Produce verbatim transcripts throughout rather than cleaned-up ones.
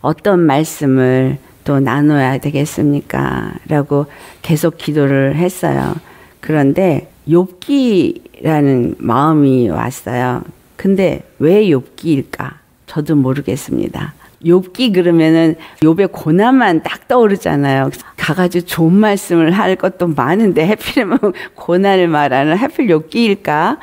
어떤 말씀을 또 나눠야 되겠습니까? 라고 계속 기도를 했어요. 그런데 욥기라는 마음이 왔어요. 근데 왜 욥기일까? 저도 모르겠습니다. 욥기 그러면은 욥의 고난만 딱 떠오르잖아요. 가가지고 좋은 말씀을 할 것도 많은데 하필이면 고난을 말하는 하필 욥기일까?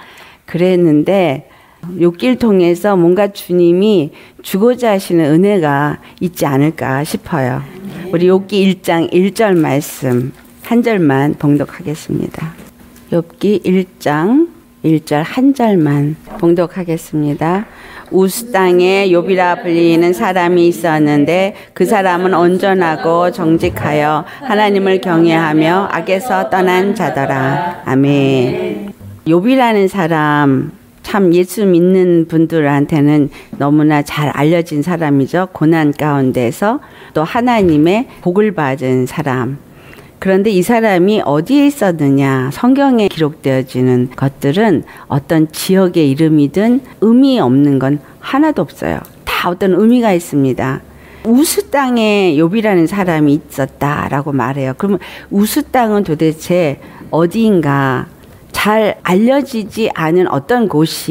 그랬는데 욥기를 통해서 뭔가 주님이 주고자 하시는 은혜가 있지 않을까 싶어요. 우리 욥기 일 장 일 절 말씀 한 절만 봉독하겠습니다. 욥기 일 장 일 절 한 절만 봉독하겠습니다. 우스 땅에 욥이라 불리는 사람이 있었는데 그 사람은 온전하고 정직하여 하나님을 경외하며 악에서 떠난 자더라. 아멘. 욥이라는 사람 참 예수 믿는 분들한테는 너무나 잘 알려진 사람이죠. 고난 가운데서 또 하나님의 복을 받은 사람. 그런데 이 사람이 어디에 있었느냐? 성경에 기록되어지는 것들은 어떤 지역의 이름이든 의미 없는 건 하나도 없어요. 다 어떤 의미가 있습니다. 우스 땅에 욥이라는 사람이 있었다라고 말해요. 그러면 우스 땅은 도대체 어디인가? 잘 알려지지 않은 어떤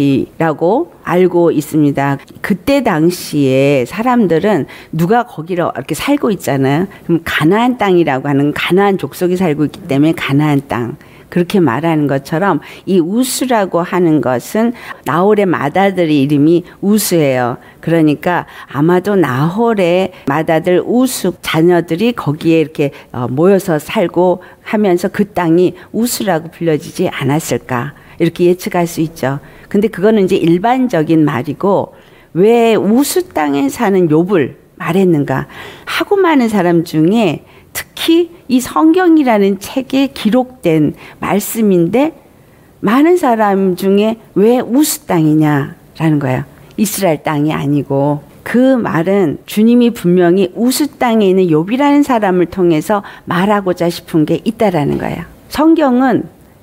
곳이라고 알고 있습니다. 그때 당시에 사람들은 누가 거기를 이렇게 살고 있잖아요. 그럼 가나안 땅이라고 하는 가나안 족속이 살고 있기 때문에 가나안 땅. 그렇게 말하는 것처럼 이 우스라고 하는 것은 나홀의 맏아들의 이름이 우스예요. 그러니까 아마도 나홀의 맏아들 우스 자녀들이 거기에 이렇게 모여서 살고 하면서 그 땅이 우스라고 불려지지 않았을까 이렇게 예측할 수 있죠. 근데 그거는 이제 일반적인 말이고 왜 우스 땅에 사는 욥을 말했는가 하고 많은 사람 중에 특히 이 성경이라는 책에 기록된 말씀인데 많은 사람 중에 왜 우스 땅이냐라는 거예요. 이스라엘 땅이 아니고 그 말은 주님이 분명히 우스 땅에 있는 욥이라는 사람을 통해서 말하고자 싶은 게 있다라는 거예요. 성경은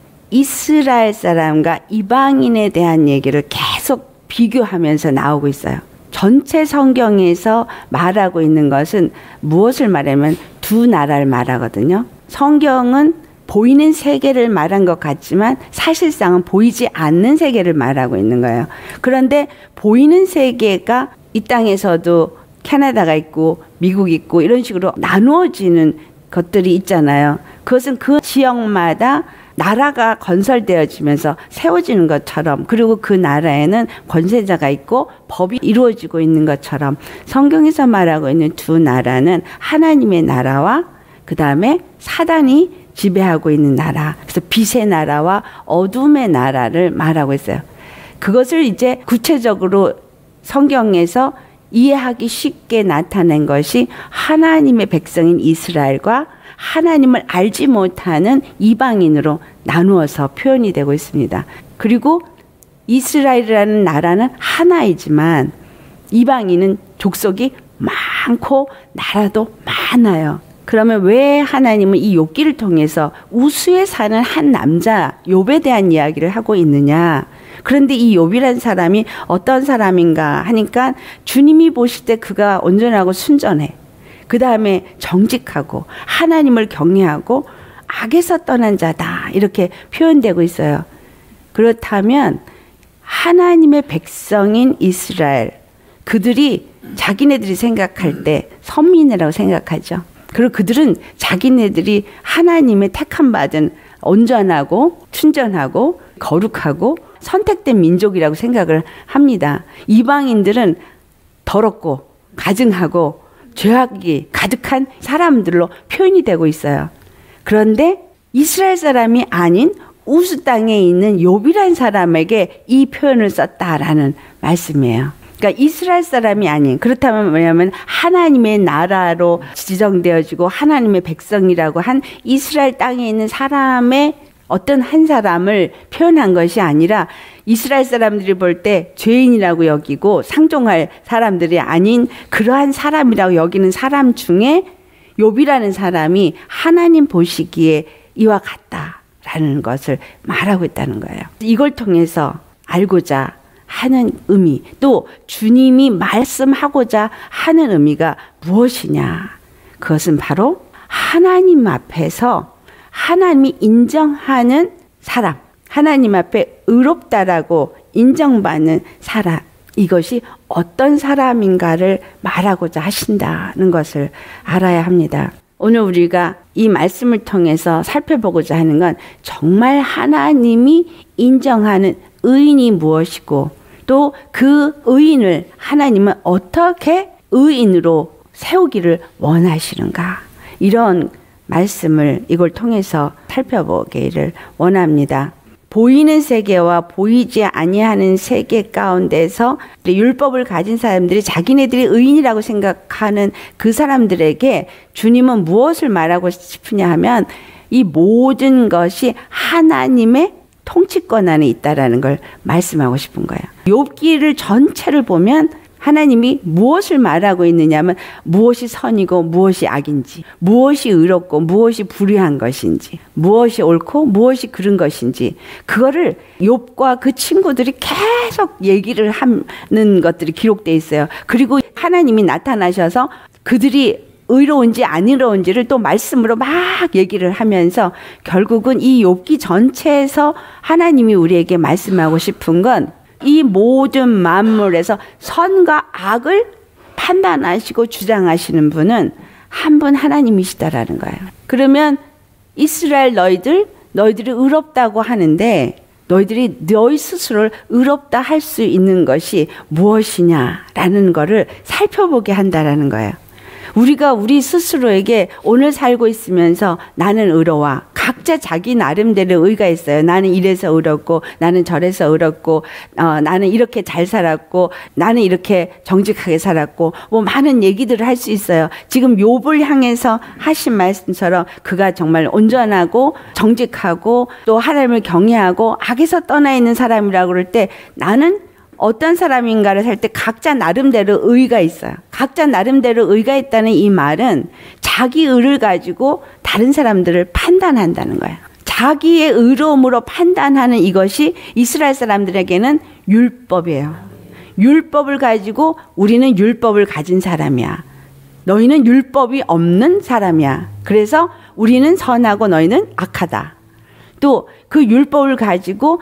이스라엘 사람과 이방인에 대한 얘기를 계속 비교하면서 나오고 있어요. 전체 성경에서 말하고 있는 것은 무엇을 말하면 두 나라를 말하거든요. 성경은 보이는 세계를 말한 것 같지만 사실상은 보이지 않는 세계를 말하고 있는 거예요. 그런데 보이는 세계가 이 땅에서도 캐나다가 있고 미국 있고 이런 식으로 나누어지는 것들이 있잖아요. 그것은 그 지역마다 나라가 건설되어지면서 세워지는 것처럼 그리고 그 나라에는 권세자가 있고 법이 이루어지고 있는 것처럼 성경에서 말하고 있는 두 나라는 하나님의 나라와 그 다음에 사단이 지배하고 있는 나라. 그래서 빛의 나라와 어둠의 나라를 말하고 있어요. 그것을 이제 구체적으로 성경에서 이해하기 쉽게 나타낸 것이 하나님의 백성인 이스라엘과 하나님을 알지 못하는 이방인으로 나누어서 표현이 되고 있습니다. 그리고 이스라엘이라는 나라는 하나이지만 이방인은 족속이 많고 나라도 많아요. 그러면 왜 하나님은 이 욥기를 통해서 우스에 사는 한 남자 욥에 대한 이야기를 하고 있느냐? 그런데 이 욥이라는 사람이 어떤 사람인가 하니까 주님이 보실 때 그가 온전하고 순전해. 그 다음에 정직하고 하나님을 경외하고 악에서 떠난 자다 이렇게 표현되고 있어요. 그렇다면 하나님의 백성인 이스라엘 그들이 자기네들이 생각할 때 선민이라고 생각하죠. 그리고 그들은 자기네들이 하나님의 택함 받은 온전하고 순전하고 거룩하고 선택된 민족이라고 생각을 합니다. 이방인들은 더럽고 가증하고 죄악이 가득한 사람들로 표현이 되고 있어요. 그런데 이스라엘 사람이 아닌 우스 땅에 있는 욥이라는 사람에게 이 표현을 썼다라는 말씀이에요. 그러니까 이스라엘 사람이 아닌 그렇다면 뭐냐면 하나님의 나라로 지정되어지고 하나님의 백성이라고 한 이스라엘 땅에 있는 사람의 어떤 한 사람을 표현한 것이 아니라 이스라엘 사람들이 볼 때 죄인이라고 여기고 상종할 사람들이 아닌 그러한 사람이라고 여기는 사람 중에 욥이라는 사람이 하나님 보시기에 이와 같다라는 것을 말하고 있다는 거예요. 이걸 통해서 알고자 하는 의미, 또 주님이 말씀하고자 하는 의미가 무엇이냐? 그것은 바로 하나님 앞에서 하나님이 인정하는 사람, 하나님 앞에 의롭다라고 인정받는 사람, 이것이 어떤 사람인가를 말하고자 하신다는 것을 알아야 합니다. 오늘 우리가 이 말씀을 통해서 살펴보고자 하는 건 정말 하나님이 인정하는 의인이 무엇이고 또 그 의인을 하나님은 어떻게 의인으로 세우기를 원하시는가, 이런 말씀을 이걸 통해서 살펴보기를 원합니다. 보이는 세계와 보이지 아니하는 세계 가운데서 율법을 가진 사람들이 자기네들이 의인이라고 생각하는 그 사람들에게 주님은 무엇을 말하고 싶으냐 하면 이 모든 것이 하나님의 통치권 안에 있다라는 걸 말씀하고 싶은 거예요. 욥기를 전체를 보면 하나님이 무엇을 말하고 있느냐면 무엇이 선이고 무엇이 악인지, 무엇이 의롭고 무엇이 불의한 것인지, 무엇이 옳고 무엇이 그른 것인지, 그거를 욥과 그 친구들이 계속 얘기를 하는 것들이 기록되어 있어요. 그리고 하나님이 나타나셔서 그들이 의로운지 안 의로운지를 또 말씀으로 막 얘기를 하면서 결국은 이 욥기 전체에서 하나님이 우리에게 말씀하고 싶은 건 이 모든 만물에서 선과 악을 판단하시고 주장하시는 분은 한 분 하나님이시다라는 거예요. 그러면 이스라엘 너희들, 너희들이 의롭다고 하는데 너희들이 너희 스스로를 의롭다 할 수 있는 것이 무엇이냐라는 거를 살펴보게 한다라는 거예요. 우리가 우리 스스로에게 오늘 살고 있으면서 나는 의로워. 각자 자기 나름대로 의가 있어요. 나는 이래서 의롭고, 나는 저래서 의롭고, 어, 나는 이렇게 잘 살았고, 나는 이렇게 정직하게 살았고, 뭐 많은 얘기들을 할 수 있어요. 지금 욥을 향해서 하신 말씀처럼 그가 정말 온전하고 정직하고 또 하나님을 경외하고 악에서 떠나 있는 사람이라고 그럴 때 나는 어떤 사람인가를 살 때 각자 나름대로 의가 있어요. 각자 나름대로 의가 있다는 이 말은 자기 의를 가지고 다른 사람들을 판단한다는 거예요. 자기의 의로움으로 판단하는 이것이 이스라엘 사람들에게는 율법이에요. 율법을 가지고 우리는 율법을 가진 사람이야. 너희는 율법이 없는 사람이야. 그래서 우리는 선하고 너희는 악하다. 또 그 율법을 가지고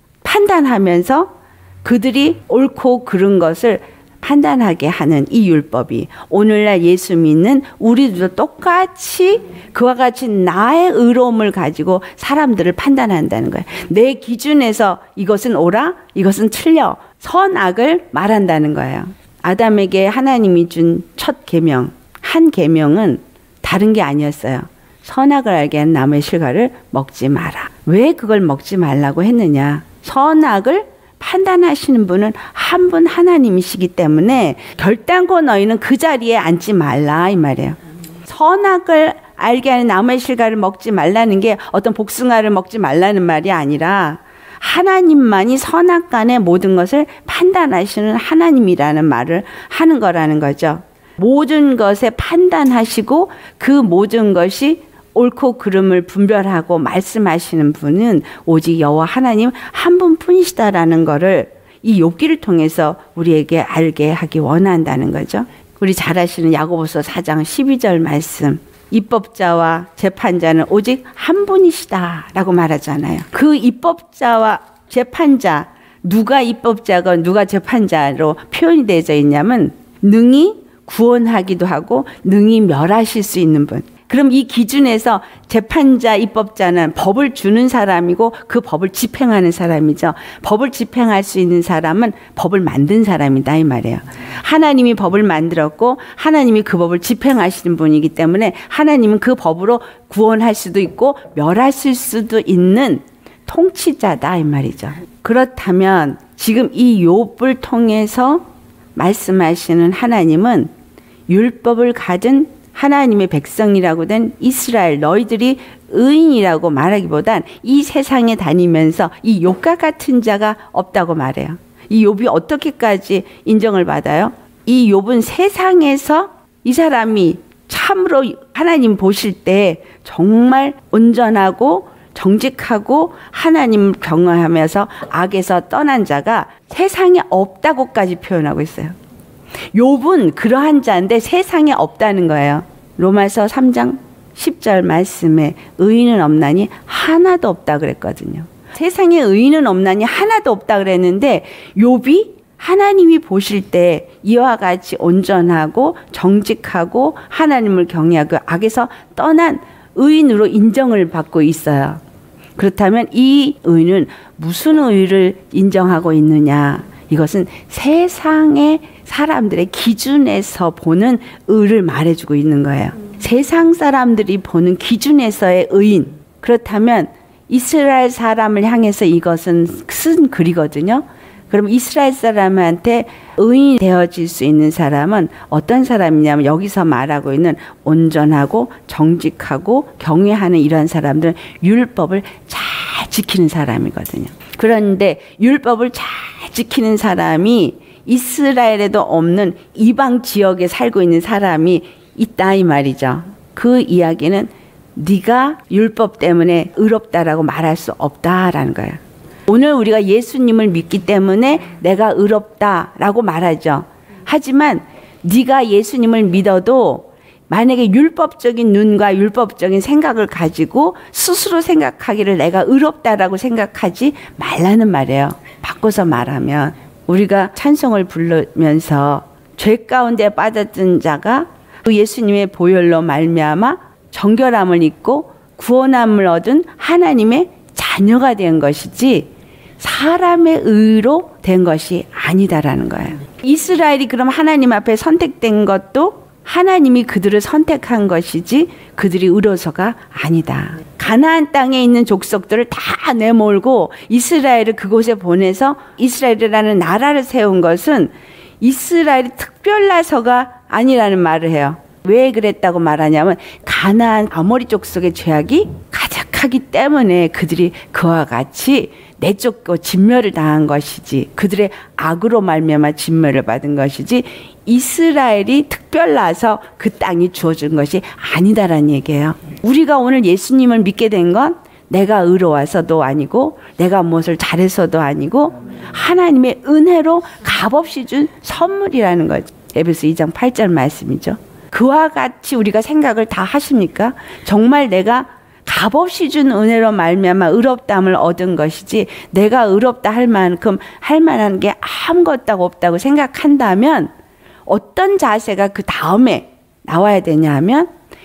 판단하면서 그들이 옳고 그른 것을 판단하게 하는 이 율법이 오늘날 예수 믿는 우리도 똑같이 그와 같이 나의 의로움을 가지고 사람들을 판단한다는 거예요. 내 기준에서 이것은 옳아, 이것은 틀려, 선악을 말한다는 거예요. 아담에게 하나님이 준 첫 계명, 한 계명은 다른 게 아니었어요. 선악을 알게 하는 나무의 실과를 먹지 마라. 왜 그걸 먹지 말라고 했느냐? 선악을 판단하시는 분은 한 분 하나님이시기 때문에 결단코 너희는 그 자리에 앉지 말라 이 말이에요. 선악을 알게 하는 나무의 실과를 먹지 말라는 게 어떤 복숭아를 먹지 말라는 말이 아니라 하나님만이 선악 간의 모든 것을 판단하시는 하나님이라는 말을 하는 거라는 거죠. 모든 것에 판단하시고 그 모든 것이 옳고 그름을 분별하고 말씀하시는 분은 오직 여호와 하나님 한 분뿐이시다라는 거를 이 욥기를 통해서 우리에게 알게 하기 원한다는 거죠. 우리 잘 아시는 야고보서 사 장 십이 절 말씀, 입법자와 재판자는 오직 한 분이시다라고 말하잖아요. 그 입법자와 재판자, 누가 입법자가 누가 재판자로 표현이 되어져 있냐면 능히 구원하기도 하고 능히 멸하실 수 있는 분. 그럼 이 기준에서 재판자, 입법자는 법을 주는 사람이고 그 법을 집행하는 사람이죠. 법을 집행할 수 있는 사람은 법을 만든 사람이다 이 말이에요. 하나님이 법을 만들었고 하나님이 그 법을 집행하시는 분이기 때문에 하나님은 그 법으로 구원할 수도 있고 멸하실 수도 있는 통치자다 이 말이죠. 그렇다면 지금 이 욥을 통해서 말씀하시는 하나님은 율법을 가진 하나님의 백성이라고 된 이스라엘 너희들이 의인이라고 말하기보단 이 세상에 다니면서 이 욥과 같은 자가 없다고 말해요. 이 욥이 어떻게까지 인정을 받아요? 이 욥은 세상에서 이 사람이 참으로 하나님 보실 때 정말 온전하고 정직하고 하나님을 경외하면서 악에서 떠난 자가 세상에 없다고까지 표현하고 있어요. 욥은 그러한 자인데 세상에 없다는 거예요. 로마서 삼 장 십 절 말씀에 의인은 없나니 하나도 없다 그랬거든요. 세상에 의인은 없나니 하나도 없다 그랬는데 욥이 하나님이 보실 때 이와 같이 온전하고 정직하고 하나님을 경외하고 악에서 떠난 의인으로 인정을 받고 있어요. 그렇다면 이 의는 무슨 의를 인정하고 있느냐? 이것은 세상의 사람들의 기준에서 보는 의를 말해주고 있는 거예요. 세상 사람들이 보는 기준에서의 의인. 그렇다면 이스라엘 사람을 향해서 이것은 쓴 글이거든요. 그럼 이스라엘 사람한테 의인이 되어질 수 있는 사람은 어떤 사람이냐면 여기서 말하고 있는 온전하고 정직하고 경외하는 이러한 사람들은 율법을 잘 지키는 사람이거든요. 그런데 율법을 잘 지키는 사람이 이스라엘에도 없는 이방 지역에 살고 있는 사람이 있다 이 말이죠. 그 이야기는 네가 율법 때문에 의롭다라고 말할 수 없다라는 거예요. 오늘 우리가 예수님을 믿기 때문에 내가 의롭다라고 말하죠. 하지만 네가 예수님을 믿어도 만약에 율법적인 눈과 율법적인 생각을 가지고 스스로 생각하기를 내가 의롭다라고 생각하지 말라는 말이에요. 바꿔서 말하면 우리가 찬송을 부르면서 죄 가운데 빠졌던 자가 그 예수님의 보혈로 말미암아 정결함을 입고 구원함을 얻은 하나님의 자녀가 된 것이지 사람의 의로 된 것이 아니다라는 거예요. 이스라엘이 그럼 하나님 앞에 선택된 것도 하나님이 그들을 선택한 것이지 그들이 의로서가 아니다. 가나안 땅에 있는 족속들을 다 내몰고 이스라엘을 그곳에 보내서 이스라엘이라는 나라를 세운 것은 이스라엘이 특별나서가 아니라는 말을 해요. 왜 그랬다고 말하냐면 가나안 아모리 족속의 죄악이 가득하기 때문에 그들이 그와 같이 내쫓고 진멸을 당한 것이지 그들의 악으로 말미암아 진멸을 받은 것이지 이스라엘이 특별나서 그 땅이 주어진 것이 아니다라는 얘기예요. 우리가 오늘 예수님을 믿게 된 건 내가 의로워서도 아니고 내가 무엇을 잘해서도 아니고 하나님의 은혜로 값없이 준 선물이라는 거죠. 에베소 이 장 팔 절 말씀이죠. 그와 같이 우리가 생각을 다 하십니까? 정말 내가 값없이 준 은혜로 말미암아 의롭다함을 얻은 것이지 내가 의롭다 할 만큼 할 만한 게 아무것도 없다고 생각한다면 어떤 자세가 그 다음에 나와야 되냐 하면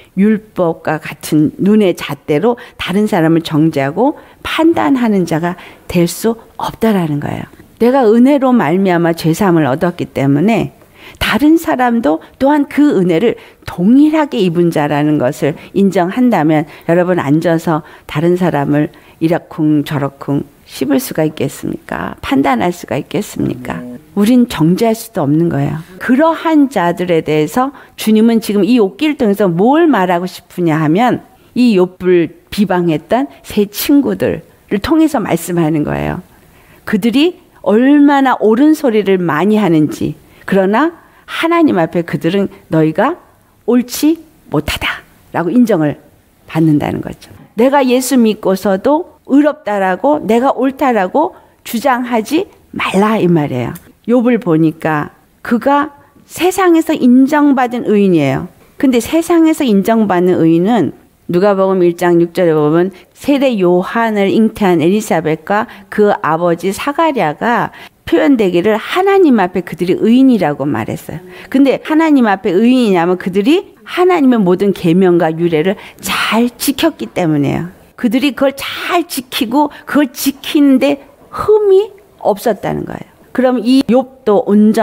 율법과 같은 눈의 잣대로 다른 사람을 정죄하고 판단하는 자가 될 수 없다라는 거예요. 내가 은혜로 말미암아 죄사함을 얻었기 때문에 다른 사람도 또한 그 은혜를 동일하게 입은 자라는 것을 인정한다면 여러분 앉아서 다른 사람을 이러쿵 저러쿵 씹을 수가 있겠습니까? 판단할 수가 있겠습니까? 우린 정죄할 수도 없는 거예요. 그러한 자들에 대해서 주님은 지금 이 욥기를 통해서 뭘 말하고 싶으냐 하면 이 욥을 비방했던 세 친구들을 통해서 말씀하는 거예요. 그들이 얼마나 옳은 소리를 많이 하는지 그러나 하나님 앞에 그들은 너희가 옳지 못하다라고 인정을 받는다는 거죠. 내가 예수 믿고서도 의롭다라고 내가 옳다라고 주장하지 말라 이 말이에요. 욥을 보니까 그가 세상에서 인정받은 의인이에요. 근데 세상에서 인정받는 의인은 누가복음 일 장 육 절에 보면 세례 요한을 잉태한 엘리사벳과 그 아버지 사가랴가 표현되기를 하나님 앞에 그들이 의인이라고 말했어요. 근데 하나님 앞에 의인이냐면 그들이 하나님의 모든 계명과 유례를 잘 지켰기 때문에요. 그들이 그걸 잘 지키고 그걸 지키는데 흠이 없었다는 거예요. 그럼 이 욥도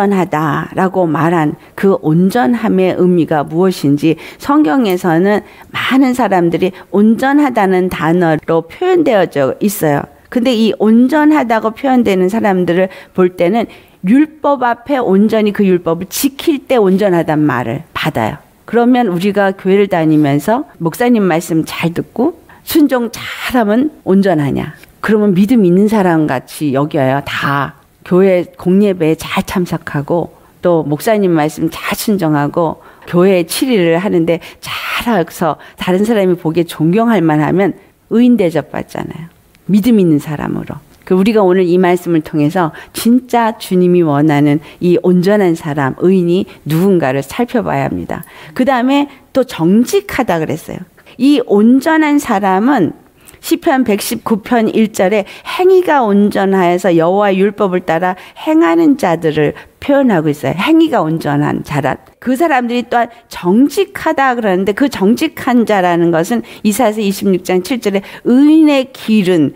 온전하다라고 말한 그 온전함의 의미가 무엇인지 성경에서는 많은 사람들이 온전하다는 단어로 표현되어져 있어요. 근데 이 온전하다고 표현되는 사람들을 볼 때는 율법 앞에 온전히 그 율법을 지킬 때 온전하단 말을 받아요. 그러면 우리가 교회를 다니면서 목사님 말씀 잘 듣고 순종 잘하면 온전하냐? 그러면 믿음 있는 사람 같이 여겨요. 다 교회 공예배에 잘 참석하고 또 목사님 말씀 잘 순종하고 교회 칠 일을 하는데 잘해서 다른 사람이 보기에 존경할 만하면 의인 대접받잖아요. 믿음 있는 사람으로. 우리가 오늘 이 말씀을 통해서 진짜 주님이 원하는 이 온전한 사람, 의인이 누군가를 살펴봐야 합니다. 그 다음에 또 정직하다 그랬어요. 이 온전한 사람은 시편 백십구 편 일 절에 행위가 온전하여서 여호와의 율법을 따라 행하는 자들을 표현하고 있어요. 행위가 온전한 자라. 그 사람들이 또한 정직하다 그러는데 그 정직한 자라는 것은 이사야서 이십육 장 칠 절에 의인의 길은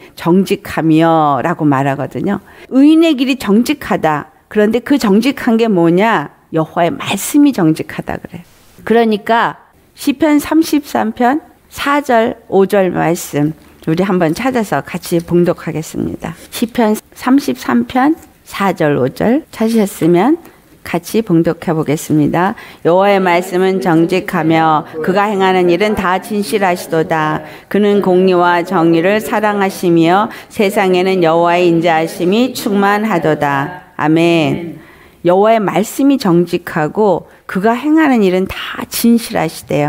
정직하며 라고 말하거든요. 의인의 길이 정직하다. 그런데 그 정직한 게 뭐냐? 여호와의 말씀이 정직하다 그래요. 그러니까 시편 삼십삼 편 사 절 오 절 말씀 우리 한번 찾아서 같이 봉독하겠습니다. 시편 삼십삼 편 사 절 오 절 찾으셨으면 같이 봉독해 보겠습니다. 여호와의 말씀은 정직하며 그가 행하는 일은 다 진실하시도다. 그는 공의와 정의를 사랑하시며 세상에는 여호와의 인자하심이 충만하도다. 아멘. 여호와의 말씀이 정직하고 그가 행하는 일은 다 진실하시대요.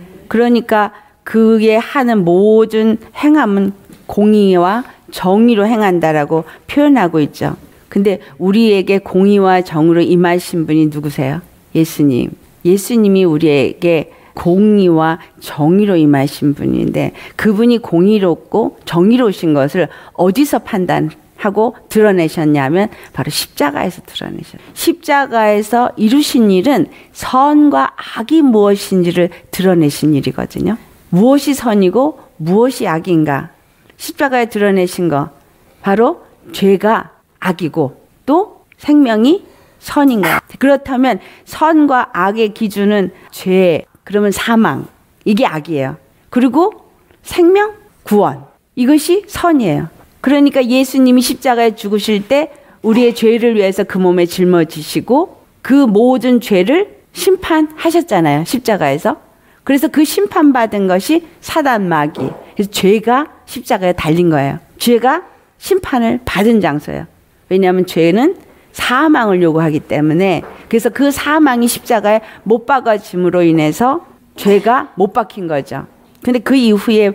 그러니까 그의 하는 모든 행함은 공의와 정의로 행한다라고 표현하고 있죠. 근데 우리에게 공의와 정의로 임하신 분이 누구세요? 예수님. 예수님이 우리에게 공의와 정의로 임하신 분인데 그분이 공의롭고 정의로우신 것을 어디서 판단하고 드러내셨냐면 바로 십자가에서 드러내셨어요. 십자가에서 이루신 일은 선과 악이 무엇인지를 드러내신 일이거든요. 무엇이 선이고 무엇이 악인가? 십자가에 드러내신 거 바로 죄가 악이고 또 생명이 선인 것. 그렇다면 선과 악의 기준은 죄, 그러면 사망, 이게 악이에요. 그리고 생명, 구원, 이것이 선이에요. 그러니까 예수님이 십자가에 죽으실 때 우리의 죄를 위해서 그 몸에 짊어지시고 그 모든 죄를 심판하셨잖아요. 십자가에서. 그래서 그 심판받은 것이 사단 마귀. 그래서 죄가 십자가에 달린 거예요. 죄가 심판을 받은 장소예요. 왜냐하면 죄는 사망을 요구하기 때문에 그래서 그 사망이 십자가에 못 박아짐으로 인해서 죄가 못 박힌 거죠. 근데 그 이후에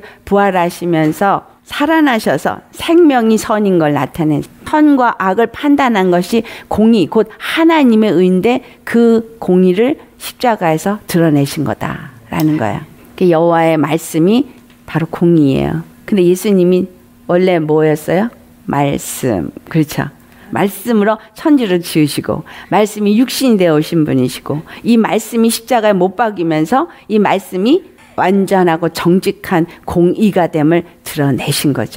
부활하시면서 살아나셔서 생명이 선인 걸 나타낸 선과 악을 판단한 것이 공의 곧 하나님의 의인데 그 공의를 십자가에서 드러내신 거다. 라는 거야. 여호와의 말씀이 바로 공의예요. 근데 예수님이 원래 뭐였어요? 말씀. 그렇죠. 말씀으로 천지를 지으시고 말씀이 육신이 되어 오신 분이시고 이 말씀이 십자가에 못 박이면서 이 말씀이 완전하고 정직한 공의가 됨을 드러내신 거죠.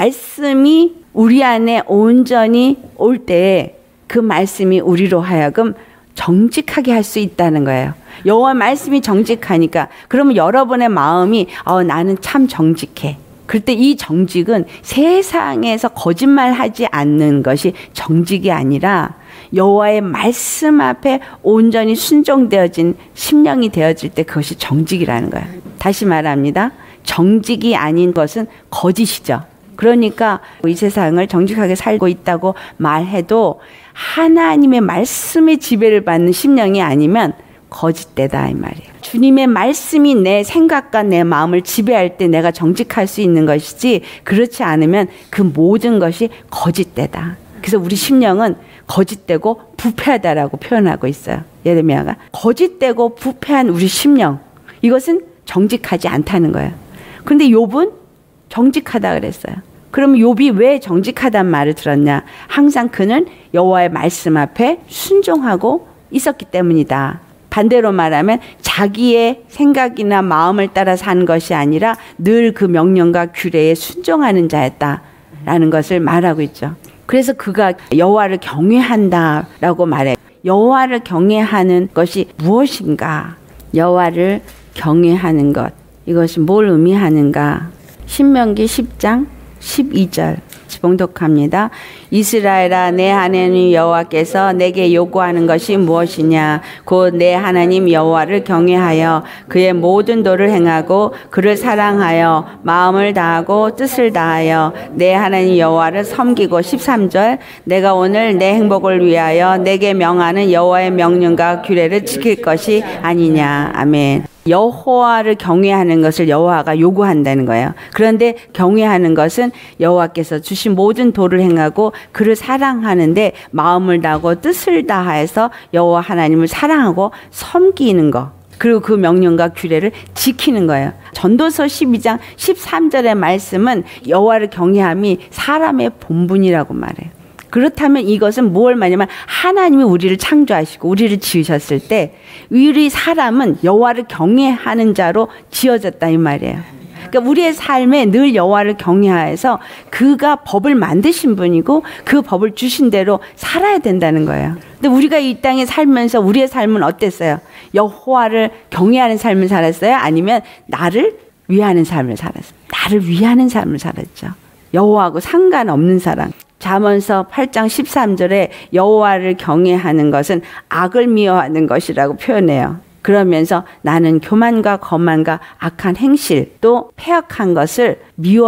말씀이 우리 안에 온전히 올 때 그 말씀이 우리로 하여금 정직하게 할 수 있다는 거예요. 여호와 말씀이 정직하니까 그러면 여러분의 마음이 어, 나는 참 정직해. 그럴 때 이 정직은 세상에서 거짓말하지 않는 것이 정직이 아니라 여호와의 말씀 앞에 온전히 순종되어진 심령이 되어질 때 그것이 정직이라는 거예요. 다시 말합니다. 정직이 아닌 것은 거짓이죠. 그러니까 이 세상을 정직하게 살고 있다고 말해도 하나님의 말씀의 지배를 받는 심령이 아니면 거짓되다 이 말이에요. 주님의 말씀이 내 생각과 내 마음을 지배할 때 내가 정직할 수 있는 것이지 그렇지 않으면 그 모든 것이 거짓되다. 그래서 우리 심령은 거짓되고 부패하다라고 표현하고 있어요. 예레미야가 거짓되고 부패한 우리 심령 이것은 정직하지 않다는 거예요. 그런데 욥은 정직하다 그랬어요. 그럼 욥이 왜 정직하단 말을 들었냐? 항상 그는 여호와의 말씀 앞에 순종하고 있었기 때문이다. 반대로 말하면 자기의 생각이나 마음을 따라 산 것이 아니라 늘 그 명령과 규례에 순종하는 자였다라는 것을 말하고 있죠. 그래서 그가 여호와를 경외한다라고 말해. 여호와를 경외하는 것이 무엇인가? 여호와를 경외하는 것. 이것이 뭘 의미하는가? 신명기 십 장 십이 절 봉독합니다. 이스라엘아 내 하나님 여호와께서 내게 요구하는 것이 무엇이냐? 곧 내 하나님 여호와를 경외하여 그의 모든 도를 행하고 그를 사랑하여 마음을 다하고 뜻을 다하여 내 하나님 여호와를 섬기고 십삼 절 내가 오늘 내 행복을 위하여 내게 명하는 여호와의 명령과 규례를 지킬 것이 아니냐. 아멘. 여호와를 경외하는 것을 여호와가 요구한다는 거예요. 그런데 경외하는 것은 여호와께서 주신 모든 도를 행하고 그를 사랑하는데 마음을 다하고 뜻을 다해서 여호와 하나님을 사랑하고 섬기는 것. 그리고 그 명령과 규례를 지키는 거예요. 전도서 십이 장 십삼 절의 말씀은 여호와를 경외함이 사람의 본분이라고 말해요. 그렇다면 이것은 뭘 말하냐면 하나님이 우리를 창조하시고 우리를 지으셨을 때 우리 사람은 여호와를 경외하는 자로 지어졌다 이 말이에요. 그러니까 우리의 삶에 늘 여호와를 경외하여서 그가 법을 만드신 분이고 그 법을 주신 대로 살아야 된다는 거예요. 근데 우리가 이 땅에 살면서 우리의 삶은 어땠어요? 여호와를 경외하는 삶을 살았어요? 아니면 나를 위하는 삶을 살았어요? 나를 위하는 삶을 살았죠. 여호와하고 상관없는 사람. 잠언서 팔 장 십삼 절에 여호와를 경외하는 것은 악을 미워하는 것이라고 표현해요. 그러면서 나는 교만과 거만과 악한 행실 또 패역한 것을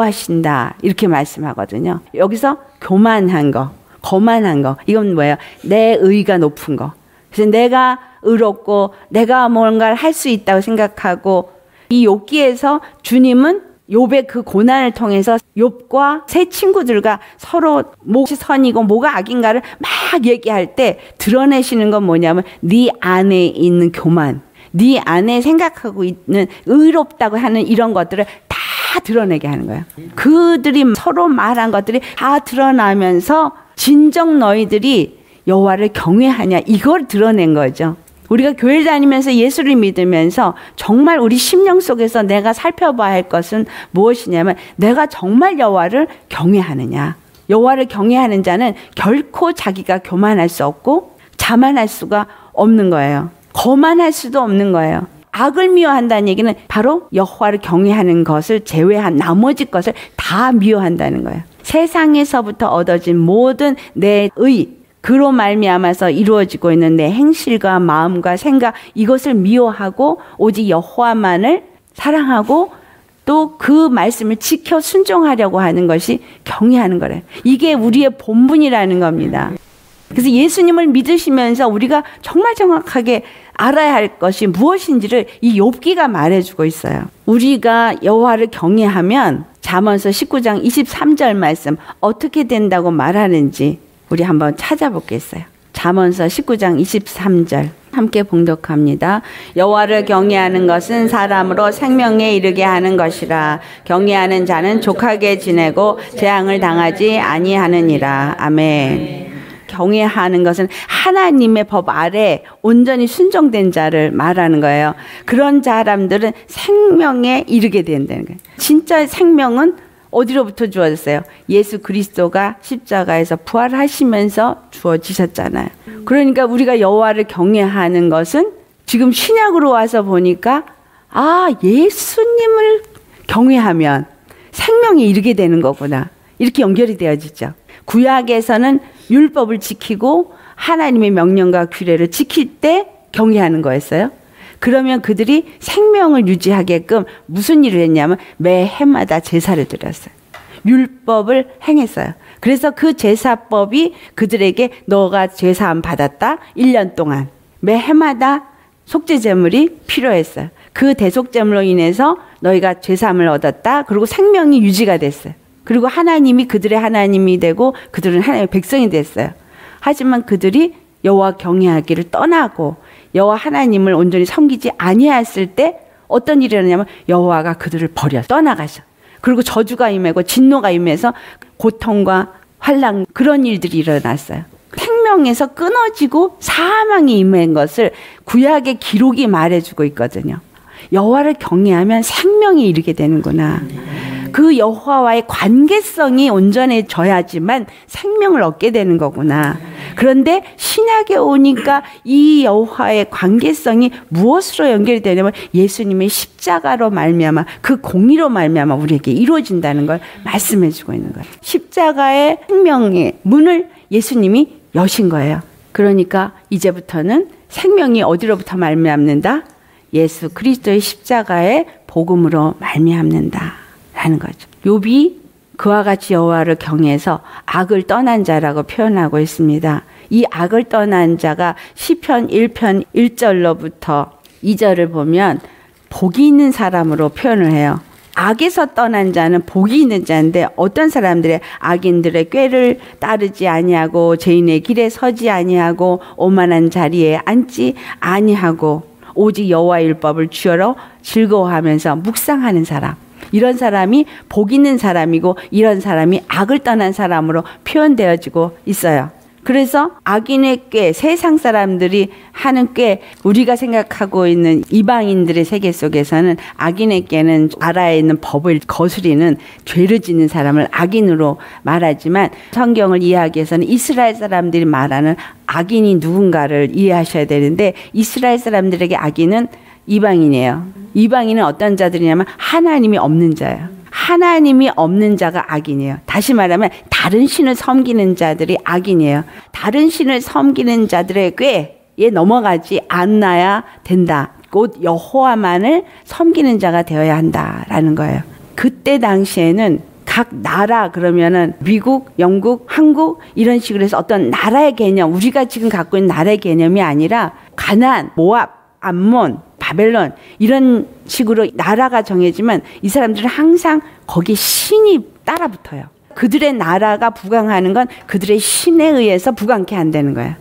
미워하신다 이렇게 말씀하거든요. 여기서 교만한 거, 거만한 거 이건 뭐예요? 내 의가 높은 거. 그래서 내가 의롭고 내가 뭔가를 할 수 있다고 생각하고 이 욥기에서 주님은 욥의 그 고난을 통해서 욥과 세 친구들과 서로 뭐가 선이고 뭐가 악인가를 막 얘기할 때 드러내시는 건 뭐냐면 네 안에 있는 교만, 네 안에 생각하고 있는 의롭다고 하는 이런 것들을 다 드러내게 하는 거예요. 그들이 서로 말한 것들이 다 드러나면서 진정 너희들이 여호와를 경외하냐 이걸 드러낸 거죠. 우리가 교회 다니면서 예수를 믿으면서 정말 우리 심령 속에서 내가 살펴봐야 할 것은 무엇이냐면 내가 정말 여호와를 경외하느냐. 여호와를 경외하는 자는 결코 자기가 교만할 수 없고 자만할 수가 없는 거예요. 거만할 수도 없는 거예요. 악을 미워한다는 얘기는 바로 여호와를 경외하는 것을 제외한 나머지 것을 다 미워한다는 거예요. 세상에서부터 얻어진 모든 내 의, 그로 말미암아서 이루어지고 있는 내 행실과 마음과 생각 이것을 미워하고 오직 여호와만을 사랑하고 또 그 말씀을 지켜 순종하려고 하는 것이 경외하는 거래요. 이게 우리의 본분이라는 겁니다. 그래서 예수님을 믿으시면서 우리가 정말 정확하게 알아야 할 것이 무엇인지를 이 욥기가 말해주고 있어요. 우리가 여호와를 경외하면 잠언서 십구 장 이십삼 절 말씀 어떻게 된다고 말하는지 우리 한번 찾아보겠어요. 잠언서 십구 장 이십삼 절 함께 봉독합니다. 여호와를 경외하는 것은 사람으로 생명에 이르게 하는 것이라. 경외하는 자는 족하게 지내고 재앙을 당하지 아니하느니라. 아멘. 경외하는 것은 하나님의 법 아래 온전히 순종된 자를 말하는 거예요. 그런 사람들은 생명에 이르게 된다는 거예요. 진짜 생명은 어디로부터 주어졌어요? 예수 그리스도가 십자가에서 부활하시면서 주어지셨잖아요. 그러니까 우리가 여호와를 경외하는 것은 지금 신약으로 와서 보니까 아, 예수님을 경외하면 생명에 이르게 되는 거구나. 이렇게 연결이 되어지죠. 구약에서는 율법을 지키고 하나님의 명령과 규례를 지킬 때 경외하는 거였어요. 그러면 그들이 생명을 유지하게끔 무슨 일을 했냐면 매 해마다 제사를 드렸어요. 율법을 행했어요. 그래서 그 제사법이 그들에게 너가 제사함 받았다. 일 년 동안 매 해마다 속죄제물이 필요했어요. 그 대속제물로 인해서 너희가 제사함을 얻었다. 그리고 생명이 유지가 됐어요. 그리고 하나님이 그들의 하나님이 되고 그들은 하나님의 백성이 됐어요. 하지만 그들이 여호와 경외하기를 떠나고 여호와 하나님을 온전히 섬기지 아니했을 때 어떤 일이 일어나냐면 여호와가 그들을 버려 떠나가셔. 그리고 저주가 임하고 진노가 임해서 고통과 환난 그런 일들이 일어났어요. 생명에서 끊어지고 사망이 임한 것을 구약의 기록이 말해주고 있거든요. 여호와를 경외하면 생명이 이르게 되는구나. 그 여호와와의 관계성이 온전해져야지만 생명을 얻게 되는 거구나. 그런데 신약에 오니까 이 여호와의 관계성이 무엇으로 연결이 되냐면 예수님의 십자가로 말미암아 그 공의로 말미암아 우리에게 이루어진다는 걸 말씀해주고 있는 거예요. 십자가의 생명의 문을 예수님이 여신 거예요. 그러니까 이제부터는 생명이 어디로부터 말미암는다? 예수 그리스도의 십자가의 복음으로 말미암는다 라는 거죠. 욥이 그와 같이 여호와를 경외해서 악을 떠난 자라고 표현하고 있습니다. 이 악을 떠난 자가 시편 일 편 일 절로부터 이 절을 보면 복이 있는 사람으로 표현을 해요. 악에서 떠난 자는 복이 있는 자인데 어떤 사람들의 악인들의 꾀를 따르지 아니하고 죄인의 길에 서지 아니하고 오만한 자리에 앉지 아니하고 오직 여호와의 율법을 주여로 즐거워하면서 묵상하는 사람. 이런 사람이 복 있는 사람이고 이런 사람이 악을 떠난 사람으로 표현되어지고 있어요. 그래서 악인의 꾀, 세상 사람들이 하는 꾀, 우리가 생각하고 있는 이방인들의 세계 속에서는 악인의 꾀는 나라에 있는 법을 거스리는 죄를 짓는 사람을 악인으로 말하지만 성경을 이해하기 위해서는 이스라엘 사람들이 말하는 악인이 누군가를 이해하셔야 되는데 이스라엘 사람들에게 악인은 이방인이에요. 이방인은 어떤 자들이냐면 하나님이 없는 자예요. 하나님이 없는 자가 악인이에요. 다시 말하면 다른 신을 섬기는 자들이 악인이에요. 다른 신을 섬기는 자들의 꾀에 넘어가지 않아야 된다. 곧 여호와만을 섬기는 자가 되어야 한다라는 거예요. 그때 당시에는 각 나라 그러면은 미국, 영국, 한국 이런 식으로 해서 어떤 나라의 개념, 우리가 지금 갖고 있는 나라의 개념이 아니라 가나안, 모압, 암몬, 바벨론 이런 식으로 나라가 정해지면 이 사람들은 항상 거기 신이 따라붙어요. 그들의 나라가 부강하는 건 그들의 신에 의해서 부강케 한다는 거예요.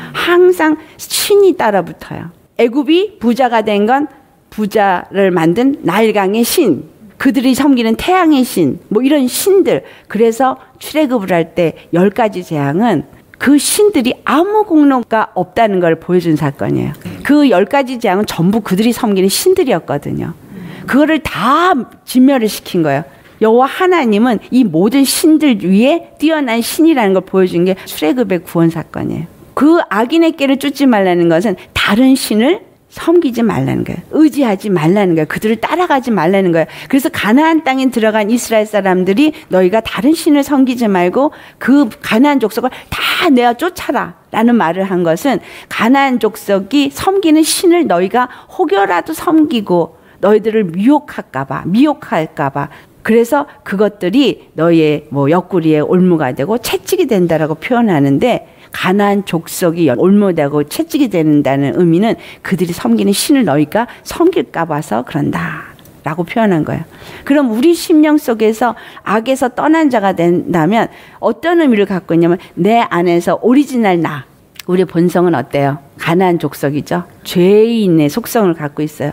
항상 신이 따라붙어요. 애굽이 부자가 된 건 부자를 만든 나일강의 신, 그들이 섬기는 태양의 신, 뭐 이런 신들. 그래서 출애굽을 할 때 열 가지 재앙은 그 신들이 아무 공로가 없다는 걸 보여준 사건이에요. 그 열 가지 재앙은 전부 그들이 섬기는 신들이었거든요. 그거를 다 진멸을 시킨 거예요. 여호와 하나님은 이 모든 신들 위에 뛰어난 신이라는 걸 보여준 게 출애굽의 구원 사건이에요. 그 악인의 꾀를 쫓지 말라는 것은 다른 신을 섬기지 말라는 거예요. 의지하지 말라는 거예요. 그들을 따라가지 말라는 거예요. 그래서 가나안 땅에 들어간 이스라엘 사람들이 너희가 다른 신을 섬기지 말고 그 가나안 족속을 다 내어 쫓아라 라는 말을 한 것은 가나안 족속이 섬기는 신을 너희가 혹여라도 섬기고 너희들을 미혹할까 봐 미혹할까 봐 그래서 그것들이 너희의 뭐 옆구리에 올무가 되고 채찍이 된다라고 표현하는데 가나안 족속이 올무되고 채찍이 된다는 의미는 그들이 섬기는 신을 너희가 섬길까 봐서 그런다 라고 표현한 거예요. 그럼 우리 심령 속에서 악에서 떠난 자가 된다면 어떤 의미를 갖고 있냐면 내 안에서 오리지널 나, 우리 본성은 어때요? 가나안 족속이죠. 죄인의 속성을 갖고 있어요.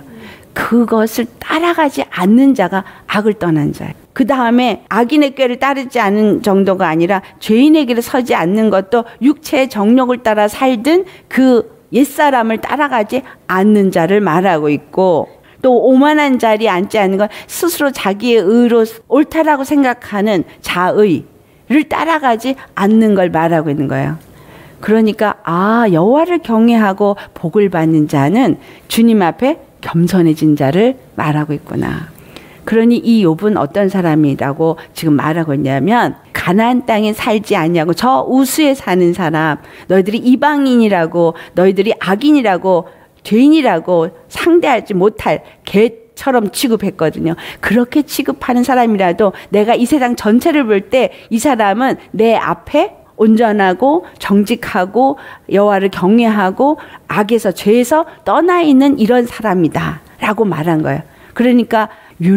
그것을 따라가지 않는 자가 악을 떠난 자예요. 그 다음에 악인의 꾀를 따르지 않는 정도가 아니라 죄인의 길에 서지 않는 것도 육체의 정욕을 따라 살든 그 옛사람을 따라가지 않는 자를 말하고 있고 또 오만한 자리에 앉지 않는 건 스스로 자기의 의로 옳다라고 생각하는 자의를 따라가지 않는 걸 말하고 있는 거예요. 그러니까 아 여호와를 경외하고 복을 받는 자는 주님 앞에 겸손해진 자를 말하고 있구나. 그러니 이 욥은 어떤 사람이라고 지금 말하고 있냐면 가나안 땅에 살지 아니하고 저 우수에 사는 사람, 너희들이 이방인이라고 너희들이 악인이라고 죄인이라고 상대하지 못할 개처럼 취급했거든요. 그렇게 취급하는 사람이라도 내가 이 세상 전체를 볼 때 이 사람은 내 앞에 온전하고 정직하고 여호와를 경외하고 악에서 죄에서 떠나 있는 이런 사람이다 라고 말한 거예요. 그러니까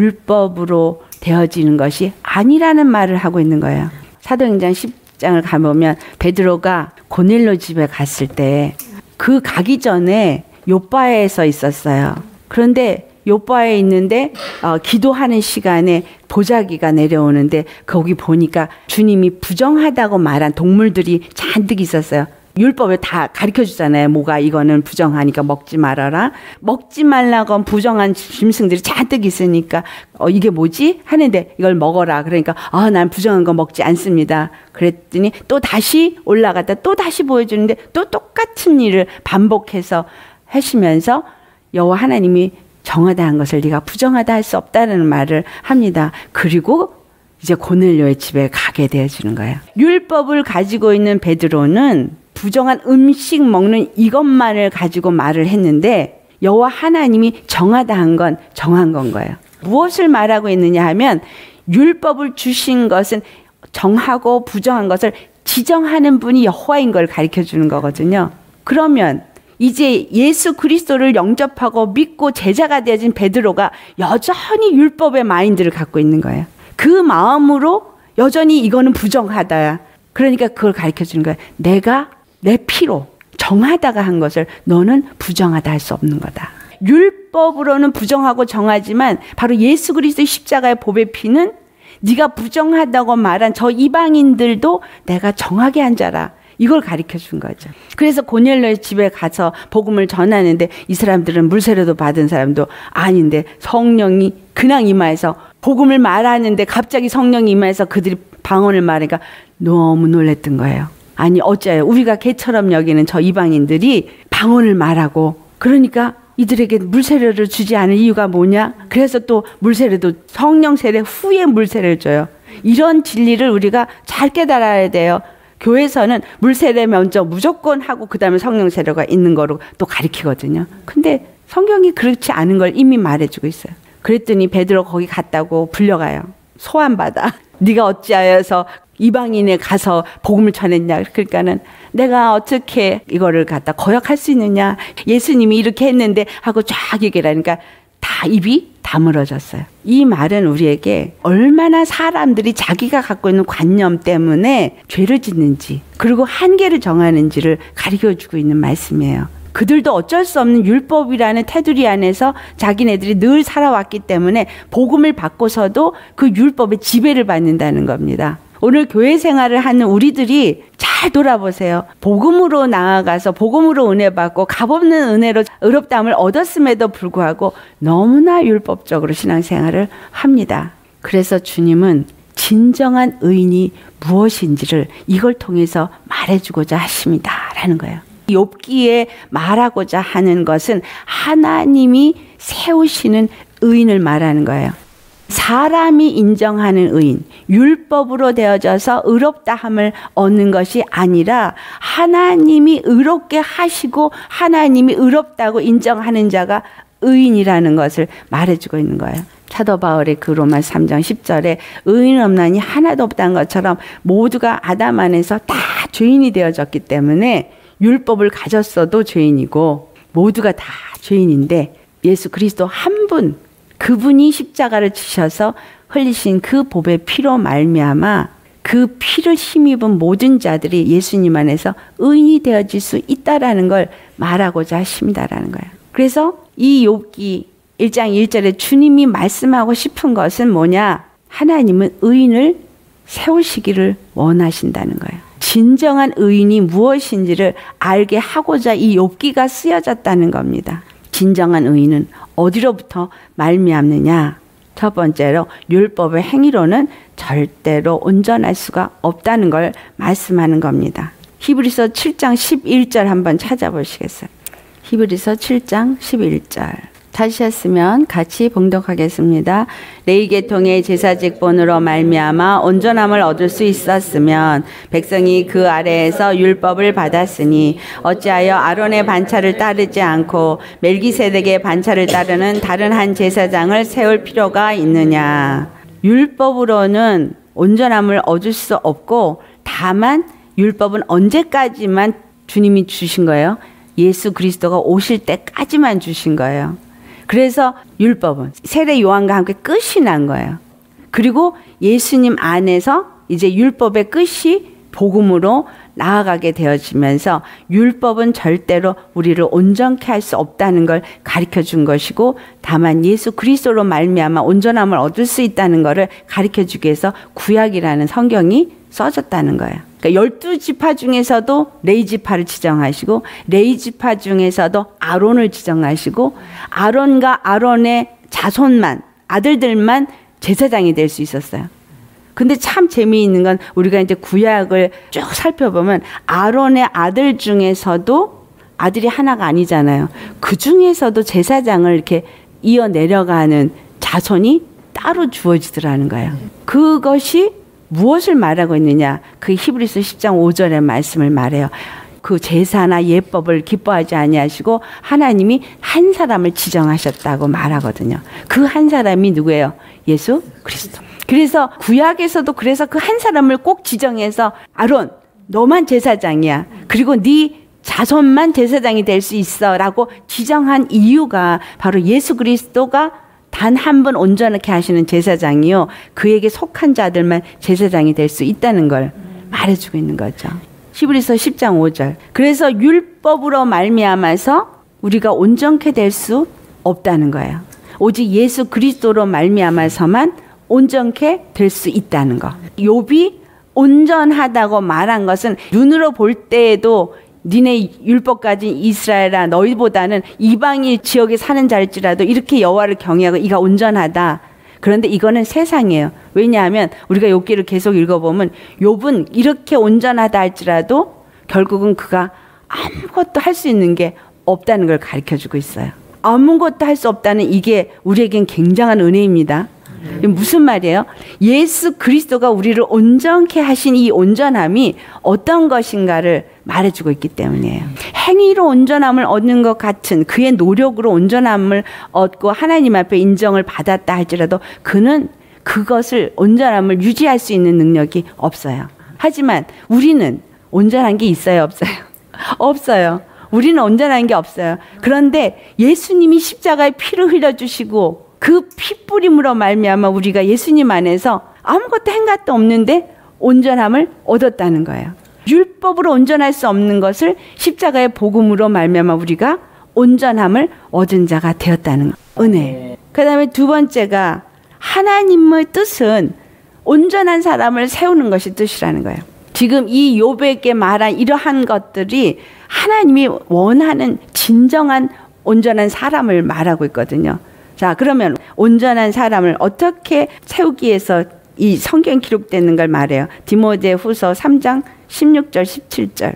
율법으로 되어지는 것이 아니라는 말을 하고 있는 거예요. 사도행전 십 장을 가보면 베드로가 고넬료 집에 갔을 때 그 가기 전에 요바에서 있었어요. 그런데 요바에 있는데 어, 기도하는 시간에 보자기가 내려오는데 거기 보니까 주님이 부정하다고 말한 동물들이 잔뜩 있었어요. 율법을 다 가르쳐 주잖아요. 뭐가 이거는 부정하니까 먹지 말아라. 먹지 말라고 한 부정한 짐승들이 잔뜩 있으니까 어, 이게 뭐지? 하는데 이걸 먹어라. 그러니까 아, 난 부정한 거 먹지 않습니다. 그랬더니 또 다시 올라갔다 또 다시 보여주는데 또 똑같은 일을 반복해서 하시면서 여호와 하나님이 정하다 한 것을 네가 부정하다 할 수 없다는 말을 합니다. 그리고 이제 고넬료의 집에 가게 되어지는 거예요. 율법을 가지고 있는 베드로는 부정한 음식 먹는 이것만을 가지고 말을 했는데 여호와 하나님이 정하다 한 건 정한 건 거예요. 무엇을 말하고 있느냐 하면 율법을 주신 것은 정하고 부정한 것을 지정하는 분이 여호와인 걸 가르쳐 주는 거거든요. 그러면 이제 예수 그리스도를 영접하고 믿고 제자가 되어진 베드로가 여전히 율법의 마인드를 갖고 있는 거예요. 그 마음으로 여전히 이거는 부정하다야. 그러니까 그걸 가르쳐 주는 거예요. 내가 내 피로 정하다가 한 것을 너는 부정하다 할 수 없는 거다. 율법으로는 부정하고 정하지만 바로 예수 그리스도의 십자가의 보배 피는 네가 부정하다고 말한 저 이방인들도 내가 정하게 한 자라. 이걸 가르쳐 준 거죠. 그래서 고넬료의 집에 가서 복음을 전하는데 이 사람들은 물세례도 받은 사람도 아닌데 성령이 그냥 임하여서 복음을 말하는데 갑자기 성령이 임하여서 그들이 방언을 말하니까 너무 놀랬던 거예요. 아니 어째요? 우리가 개처럼 여기는 저 이방인들이 방언을 말하고 그러니까 이들에게 물세례를 주지 않을 이유가 뭐냐? 그래서 또 물세례도 성령 세례 후에 물세례를 줘요. 이런 진리를 우리가 잘 깨달아야 돼요. 교회에서는 물세례 먼저 무조건 하고 그 다음에 성령 세례가 있는 거로 또 가르치거든요. 근데 성경이 그렇지 않은 걸 이미 말해주고 있어요. 그랬더니 베드로 거기 갔다고 불려가요. 소환받아. 네가 어찌하여서 이방인에 가서 복음을 전했냐. 그러니까는 내가 어떻게 이거를 갖다 거역할 수 있느냐. 예수님이 이렇게 했는데 하고 쫙 얘기를 하니까 다 입이 다물어졌어요. 이 말은 우리에게 얼마나 사람들이 자기가 갖고 있는 관념 때문에 죄를 짓는지 그리고 한계를 정하는지를 가르쳐주고 있는 말씀이에요. 그들도 어쩔 수 없는 율법이라는 테두리 안에서 자기네들이 늘 살아왔기 때문에 복음을 받고서도 그 율법의 지배를 받는다는 겁니다. 오늘 교회 생활을 하는 우리들이 잘 돌아보세요. 복음으로 나아가서 복음으로 은혜 받고 값없는 은혜로 의롭다함을 얻었음에도 불구하고 너무나 율법적으로 신앙생활을 합니다. 그래서 주님은 진정한 의인이 무엇인지를 이걸 통해서 말해주고자 하십니다라는 거예요. 욥기에 말하고자 하는 것은 하나님이 세우시는 의인을 말하는 거예요. 사람이 인정하는 의인, 율법으로 되어져서 의롭다함을 얻는 것이 아니라 하나님이 의롭게 하시고 하나님이 의롭다고 인정하는 자가 의인이라는 것을 말해주고 있는 거예요. 사도 바울의 그 로마 삼 장 십 절에 의인 없나니 하나도 없다는 것처럼 모두가 아담 안에서 다 죄인이 되어졌기 때문에 율법을 가졌어도 죄인이고 모두가 다 죄인인데 예수 그리스도 한 분, 그분이 십자가를 지셔서 흘리신 그 보배 피로 말미암아 그 피를 힘입은 모든 자들이 예수님 안에서 의인이 되어질 수 있다라는 걸 말하고자 하십니다라는 거예요. 그래서 이 욥기 일 장 일 절에 주님이 말씀하고 싶은 것은 뭐냐? 하나님은 의인을 세우시기를 원하신다는 거예요. 진정한 의인이 무엇인지를 알게 하고자 이 욥기가 쓰여졌다는 겁니다. 진정한 의인은 어디로부터 말미암느냐? 첫 번째로 율법의 행위로는 절대로 온전할 수가 없다는 걸 말씀하는 겁니다. 히브리서 칠 장 십일 절 한번 찾아보시겠어요? 히브리서 칠 장 십일 절. 찾으셨으면 같이 봉독하겠습니다. 레위 계통의 제사직분으로 말미암아 온전함을 얻을 수 있었으면 백성이 그 아래에서 율법을 받았으니 어찌하여 아론의 반차를 따르지 않고 멜기세덱의 반차를 따르는 다른 한 제사장을 세울 필요가 있느냐. 율법으로는 온전함을 얻을 수 없고 다만 율법은 언제까지만 주님이 주신 거예요? 예수 그리스도가 오실 때까지만 주신 거예요. 그래서 율법은 세례 요한과 함께 끝이 난 거예요. 그리고 예수님 안에서 이제 율법의 끝이 복음으로 나아가게 되어지면서 율법은 절대로 우리를 온전케 할 수 없다는 걸 가르쳐 준 것이고 다만 예수 그리스도로 말미암아 온전함을 얻을 수 있다는 것을 가르쳐 주기 위해서 구약이라는 성경이 써졌다는 거예요. 그러니까 열두 지파 중에서도 레위 지파를 지정하시고 레위 지파 중에서도 아론을 지정하시고 아론과 아론의 자손만 아들들만 제사장이 될 수 있었어요. 근데 참 재미있는 건 우리가 이제 구약을 쭉 살펴보면 아론의 아들 중에서도 아들이 하나가 아니잖아요. 그 중에서도 제사장을 이렇게 이어 내려가는 자손이 따로 주어지더라는 거예요. 그것이 무엇을 말하고 있느냐? 그 히브리서 십 장 오 절의 말씀을 말해요. 그 제사나 예법을 기뻐하지 아니하시고 하나님이 한 사람을 지정하셨다고 말하거든요. 그 한 사람이 누구예요? 예수 그리스도. 그래서 구약에서도 그래서 그 한 사람을 꼭 지정해서 아론 너만 제사장이야. 그리고 네 자손만 제사장이 될 수 있어라고 지정한 이유가 바로 예수 그리스도가 단 한 번 온전하게 하시는 제사장이요, 그에게 속한 자들만 제사장이 될 수 있다는 걸 말해주고 있는 거죠. 히브리서 십 장 오 절. 그래서 율법으로 말미암아서 우리가 온전케 될 수 없다는 거예요. 오직 예수 그리스도로 말미암아서만 온전케 될 수 있다는 거. 욥이 온전하다고 말한 것은 눈으로 볼 때에도 니네 율법 가진 이스라엘아, 너희보다는 이방인 지역에 사는 자일지라도 이렇게 여호와를 경외하고 이가 온전하다. 그런데 이거는 세상이에요. 왜냐하면 우리가 욥기를 계속 읽어보면 욥은 이렇게 온전하다 할지라도 결국은 그가 아무것도 할 수 있는 게 없다는 걸 가르쳐주고 있어요. 아무것도 할 수 없다는 이게 우리에겐 굉장한 은혜입니다. 무슨 말이에요? 예수 그리스도가 우리를 온전케 하신 이 온전함이 어떤 것인가를 말해주고 있기 때문이에요. 행위로 온전함을 얻는 것 같은 그의 노력으로 온전함을 얻고 하나님 앞에 인정을 받았다 할지라도 그는 그것을 온전함을 유지할 수 있는 능력이 없어요. 하지만 우리는 온전한 게 있어요, 없어요? 없어요. 우리는 온전한 게 없어요. 그런데 예수님이 십자가에 피를 흘려주시고 그 피뿌림으로 말미암아 우리가 예수님 안에서 아무것도 행각도 없는데 온전함을 얻었다는 거예요. 율법으로 온전할 수 없는 것을 십자가의 복음으로 말미암아 우리가 온전함을 얻은 자가 되었다는 은혜. 그 다음에 두 번째가 하나님의 뜻은 온전한 사람을 세우는 것이 뜻이라는 거예요. 지금 이 욥에게 말한 이러한 것들이 하나님이 원하는 진정한 온전한 사람을 말하고 있거든요. 자, 그러면 온전한 사람을 어떻게 세우기 위해서 이 성경 기록되는 걸 말해요. 디모데후서 삼 장 십육 절 십칠 절.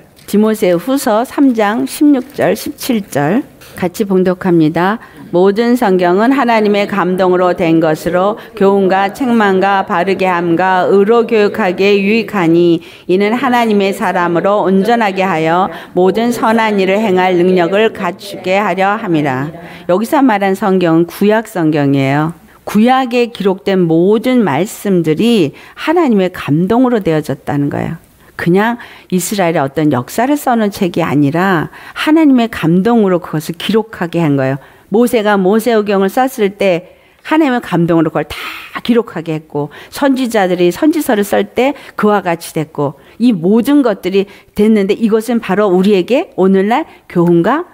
디모데후서 삼 장 십육 절 십칠 절 같이 봉독합니다. 모든 성경은 하나님의 감동으로 된 것으로 교훈과 책망과 바르게 함과 의로 교육하기에 유익하니 이는 하나님의 사람으로 온전하게 하여 모든 선한 일을 행할 능력을 갖추게 하려 함이라. 여기서 말한 성경은 구약 성경이에요. 구약에 기록된 모든 말씀들이 하나님의 감동으로 되어졌다는 거예요. 그냥 이스라엘의 어떤 역사를 써놓은 책이 아니라 하나님의 감동으로 그것을 기록하게 한 거예요. 모세가 모세오경을 썼을 때 하나님의 감동으로 그걸 다 기록하게 했고, 선지자들이 선지서를 쓸 때 그와 같이 됐고, 이 모든 것들이 됐는데 이것은 바로 우리에게 오늘날 교훈과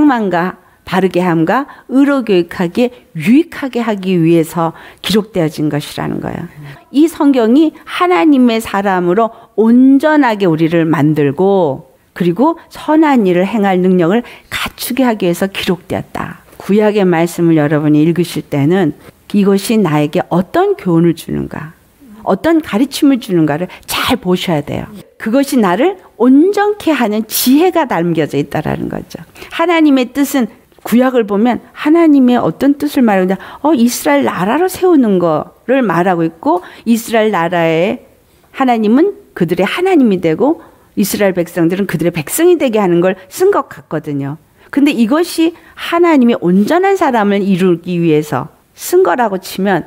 책망과 바르게 함과 의로 교육하기에 유익하게 하기 위해서 기록되어진 것이라는 거예요. 이 성경이 하나님의 사람으로 온전하게 우리를 만들고 그리고 선한 일을 행할 능력을 갖추게 하기 위해서 기록되었다. 구약의 말씀을 여러분이 읽으실 때는 이것이 나에게 어떤 교훈을 주는가, 어떤 가르침을 주는가를 잘 보셔야 돼요. 그것이 나를 온전케 하는 지혜가 담겨져 있다는 거죠. 하나님의 뜻은 구약을 보면 하나님의 어떤 뜻을 말하는데 어, 이스라엘 나라로 세우는 거를 말하고 있고, 이스라엘 나라의 하나님은 그들의 하나님이 되고 이스라엘 백성들은 그들의 백성이 되게 하는 걸 쓴 것 같거든요. 근데 이것이 하나님의 온전한 사람을 이루기 위해서 쓴 거라고 치면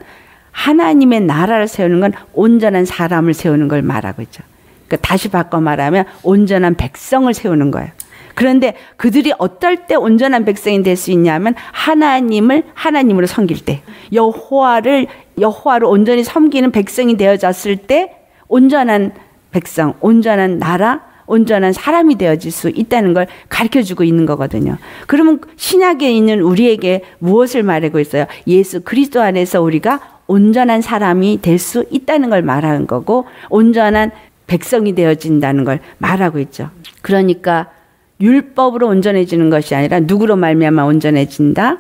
하나님의 나라를 세우는 건 온전한 사람을 세우는 걸 말하고 있죠. 그러니까 다시 바꿔 말하면 온전한 백성을 세우는 거예요. 그런데 그들이 어떨 때 온전한 백성이 될 수 있냐면 하나님을 하나님으로 섬길 때, 여호와를 여호와로 온전히 섬기는 백성이 되어졌을 때 온전한 백성, 온전한 나라, 온전한 사람이 되어질 수 있다는 걸 가르쳐주고 있는 거거든요. 그러면 신약에 있는 우리에게 무엇을 말하고 있어요? 예수 그리스도 안에서 우리가 온전한 사람이 될 수 있다는 걸 말하는 거고, 온전한 백성이 되어진다는 걸 말하고 있죠. 그러니까 율법으로 온전해지는 것이 아니라 누구로 말미암아 온전해진다?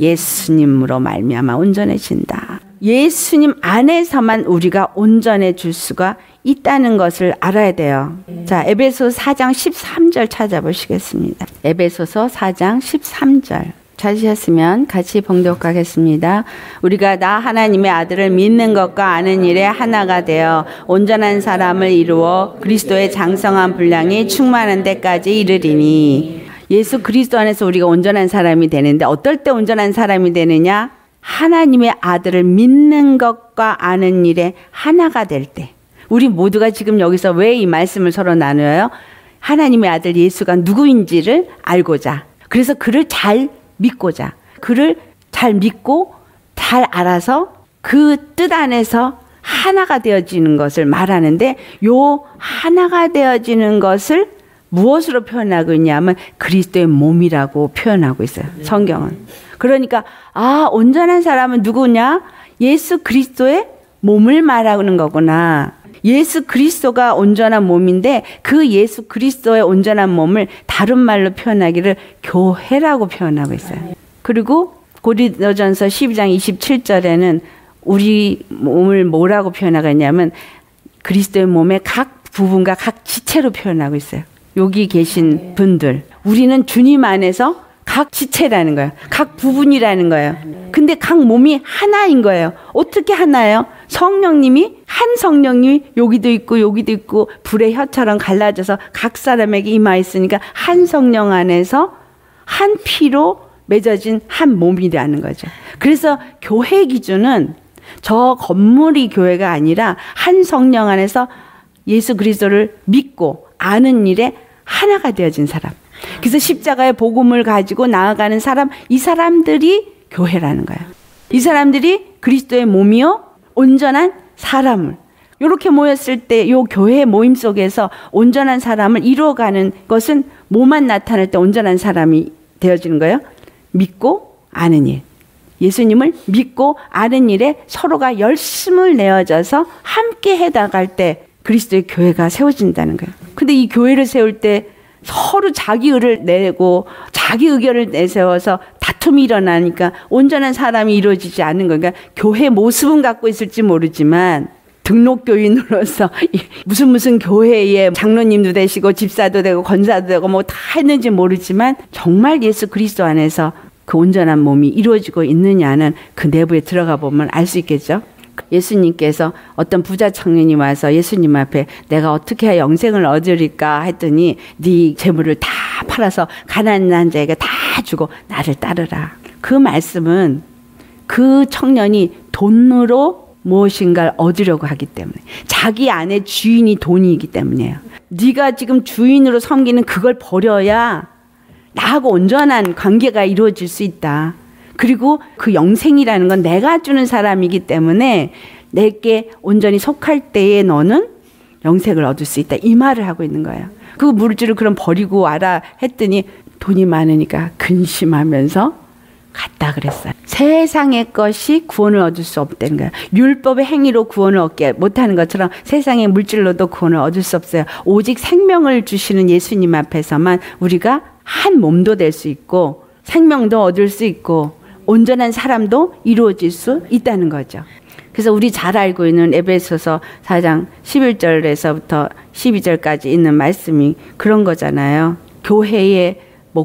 예수님으로 말미암아 온전해진다. 예수님 안에서만 우리가 온전해질 수가 있다는 것을 알아야 돼요. 자, 에베소 사 장 십삼 절 찾아보시겠습니다. 에베소서 사 장 십삼 절. 찾으셨으면 같이 봉독하겠습니다. 우리가 나 하나님의 아들을 믿는 것과 아는 일에 하나가 되어 온전한 사람을 이루어 그리스도의 장성한 분량이 충만한 데까지 이르리니. 예수 그리스도 안에서 우리가 온전한 사람이 되는데 어떨 때 온전한 사람이 되느냐? 하나님의 아들을 믿는 것과 아는 일에 하나가 될 때. 우리 모두가 지금 여기서 왜 이 말씀을 서로 나누어요? 하나님의 아들 예수가 누구인지를 알고자, 그래서 그를 잘 믿고자, 그를 잘 믿고 잘 알아서 그 뜻 안에서 하나가 되어지는 것을 말하는데, 요 하나가 되어지는 것을 무엇으로 표현하고 있냐면 그리스도의 몸이라고 표현하고 있어요, 성경은. 그러니까 아, 온전한 사람은 누구냐? 예수 그리스도의 몸을 말하는 거구나. 예수 그리스도가 온전한 몸인데 그 예수 그리스도의 온전한 몸을 다른 말로 표현하기를 교회라고 표현하고 있어요. 그리고 고린도전서 십이 장 이십칠 절에는 우리 몸을 뭐라고 표현하고 있냐면 그리스도의 몸의 각 부분과 각 지체로 표현하고 있어요. 여기 계신 분들, 우리는 주님 안에서 각 지체라는 거예요. 각 부분이라는 거예요. 근데 각 몸이 하나인 거예요. 어떻게 하나예요? 성령님이, 한 성령님이 여기도 있고 여기도 있고 불의 혀처럼 갈라져서 각 사람에게 임하 있으니까 한 성령 안에서 한 피로 맺어진 한 몸이라는 거죠. 그래서 교회 기준은 저 건물이 교회가 아니라 한 성령 안에서 예수 그리스도를 믿고 아는 일에 하나가 되어진 사람. 그래서 십자가의 복음을 가지고 나아가는 사람, 이 사람들이 교회라는 거예요. 이 사람들이 그리스도의 몸이요 온전한 사람을, 이렇게 모였을 때 이 교회 모임 속에서 온전한 사람을 이루어가는 것은 뭐만 나타날 때 온전한 사람이 되어지는 거예요? 믿고 아는 일. 예수님을 믿고 아는 일에 서로가 열심을 내어져서 함께 해나갈 때 그리스도의 교회가 세워진다는 거예요. 근데 이 교회를 세울 때 서로 자기 의를 내고 자기 의견을 내세워서 다툼이 일어나니까 온전한 사람이 이루어지지 않는 거예요. 그러니까 교회 모습은 갖고 있을지 모르지만 등록교인으로서 무슨 무슨 교회의 장로님도 되시고 집사도 되고 권사도 되고 뭐 다 했는지 모르지만 정말 예수 그리스도 안에서 그 온전한 몸이 이루어지고 있느냐는 그 내부에 들어가 보면 알 수 있겠죠. 예수님께서 어떤 부자 청년이 와서 예수님 앞에 내가 어떻게 해야 영생을 얻으리까 했더니 네 재물을 다 팔아서 가난한 자에게 다 주고 나를 따르라. 그 말씀은 그 청년이 돈으로 무엇인가를 얻으려고 하기 때문에, 자기 안에 주인이 돈이기 때문이에요. 네가 지금 주인으로 섬기는 그걸 버려야 나하고 온전한 관계가 이루어질 수 있다. 그리고 그 영생이라는 건 내가 주는 사람이기 때문에 내게 온전히 속할 때에 너는 영생을 얻을 수 있다. 이 말을 하고 있는 거예요. 그 물질을 그럼 버리고 와라 했더니 돈이 많으니까 근심하면서 갔다 그랬어요. 세상의 것이 구원을 얻을 수 없다는 거예요. 율법의 행위로 구원을 얻게 못하는 것처럼 세상의 물질로도 구원을 얻을 수 없어요. 오직 생명을 주시는 예수님 앞에서만 우리가 한 몸도 될 수 있고 생명도 얻을 수 있고 온전한 사람도 이루어질 수 있다는 거죠. 그래서 우리 잘 알고 있는 에베소서 사 장 십일 절에서부터 십이 절까지 있는 말씀이 그런 거잖아요. 교회의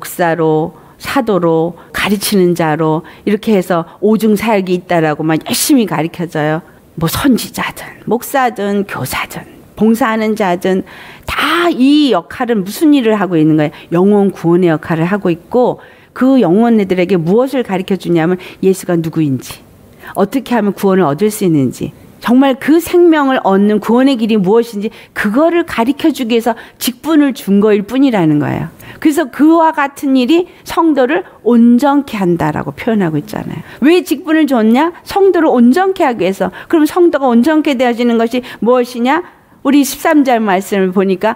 목사로 사도로 가르치는 자로 이렇게 해서 오중 사역이 있다라고 막 열심히 가르쳐져요. 뭐 선지자든 목사든 교사든 봉사하는 자든 다 이 역할은 무슨 일을 하고 있는 거예요? 영혼 구원의 역할을 하고 있고, 그 영혼들에게 무엇을 가르쳐 주냐면 예수가 누구인지, 어떻게 하면 구원을 얻을 수 있는지, 정말 그 생명을 얻는 구원의 길이 무엇인지 그거를 가르쳐 주기 위해서 직분을 준 거일 뿐이라는 거예요. 그래서 그와 같은 일이 성도를 온전케 한다라고 표현하고 있잖아요. 왜 직분을 줬냐? 성도를 온전케 하기 위해서. 그럼 성도가 온전케 되어지는 것이 무엇이냐? 우리 십삼 절 말씀을 보니까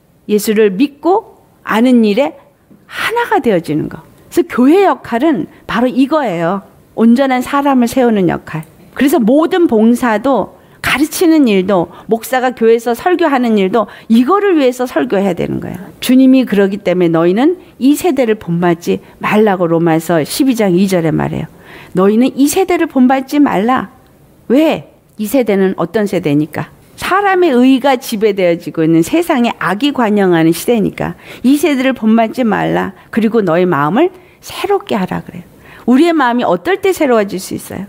예수를 믿고 아는 일에 하나가 되어지는 거. 그래서 교회 역할은 바로 이거예요. 온전한 사람을 세우는 역할. 그래서 모든 봉사도, 가르치는 일도, 목사가 교회에서 설교하는 일도 이거를 위해서 설교해야 되는 거예요. 주님이 그러기 때문에 너희는 이 세대를 본받지 말라고 로마서 십이 장 이 절에 말해요. 너희는 이 세대를 본받지 말라. 왜? 이 세대는 어떤 세대니까? 사람의 의가 지배되어지고 있는 세상에 악이 관영하는 시대니까 이 세대를 본받지 말라. 그리고 너희 마음을 새롭게 하라 그래요. 우리의 마음이 어떨 때 새로워질 수 있어요?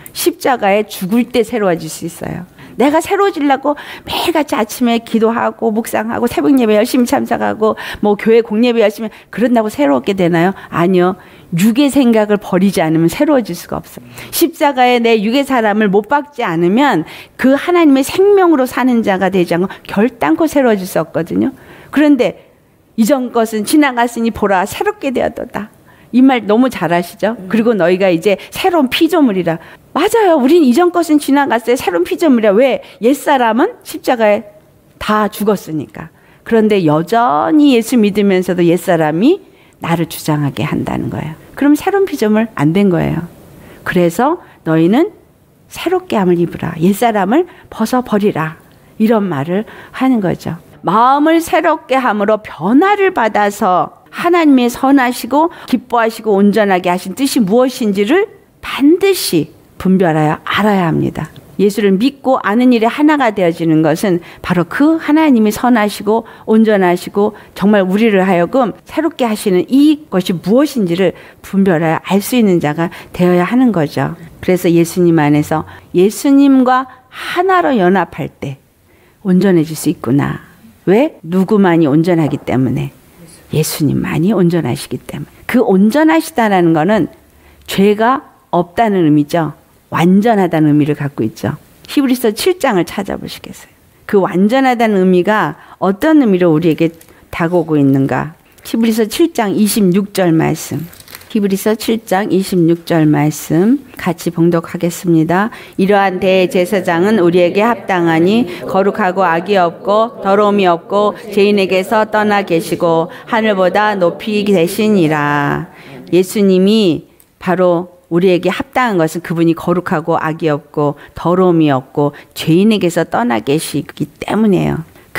십자가에 죽을 때 새로워질 수 있어요. 내가 새로워지려고 매일같이 아침에 기도하고 묵상하고 새벽 예배 열심히 참석하고 뭐 교회 공예배 열심히 그런다고 새로웠게 되나요? 아니요. 육의 생각을 버리지 않으면 새로워질 수가 없어요. 십자가에 내 육의 사람을 못 박지 않으면 그 하나님의 생명으로 사는 자가 되지 않고 결단코 새로워질 수 없거든요. 그런데 이전 것은 지나갔으니 보라 새롭게 되었도다. 이 말 너무 잘 아시죠? 그리고 너희가 이제 새로운 피조물이라. 맞아요. 우린 이전 것은 지나갔어요. 새로운 피조물이라. 왜? 옛사람은 십자가에 다 죽었으니까. 그런데 여전히 예수 믿으면서도 옛사람이 나를 주장하게 한다는 거예요. 그럼 새로운 피조물 안 된 거예요. 그래서 너희는 새롭게 함을 입으라. 옛사람을 벗어버리라. 이런 말을 하는 거죠. 마음을 새롭게 함으로 변화를 받아서 하나님의 선하시고 기뻐하시고 온전하게 하신 뜻이 무엇인지를 반드시 분별하여 알아야 합니다. 예수를 믿고 아는 일에 하나가 되어지는 것은 바로 그 하나님이 선하시고 온전하시고 정말 우리를 하여금 새롭게 하시는 이것이 무엇인지를 분별하여 알 수 있는 자가 되어야 하는 거죠. 그래서 예수님 안에서 예수님과 하나로 연합할 때 온전해질 수 있구나. 왜? 누구만이 온전하기 때문에. 예수님만이 온전하시기 때문에. 그 온전하시다라는 거는 죄가 없다는 의미죠. 완전하다는 의미를 갖고 있죠. 히브리서 칠 장을 찾아보시겠어요? 그 완전하다는 의미가 어떤 의미로 우리에게 다가오고 있는가? 히브리서 칠 장 이십육 절 말씀. 히브리서 칠 장 이십육 절 말씀 같이 봉독하겠습니다. 이러한 대제사장은 우리에게 합당하니 거룩하고 악이 없고 더러움이 없고 죄인에게서 떠나 계시고 하늘보다 높이 계시니라. 예수님이 바로 우리에게 합당한 것은 그분이 거룩하고 악이 없고 더러움이 없고 죄인에게서 떠나 계시기 때문이에요.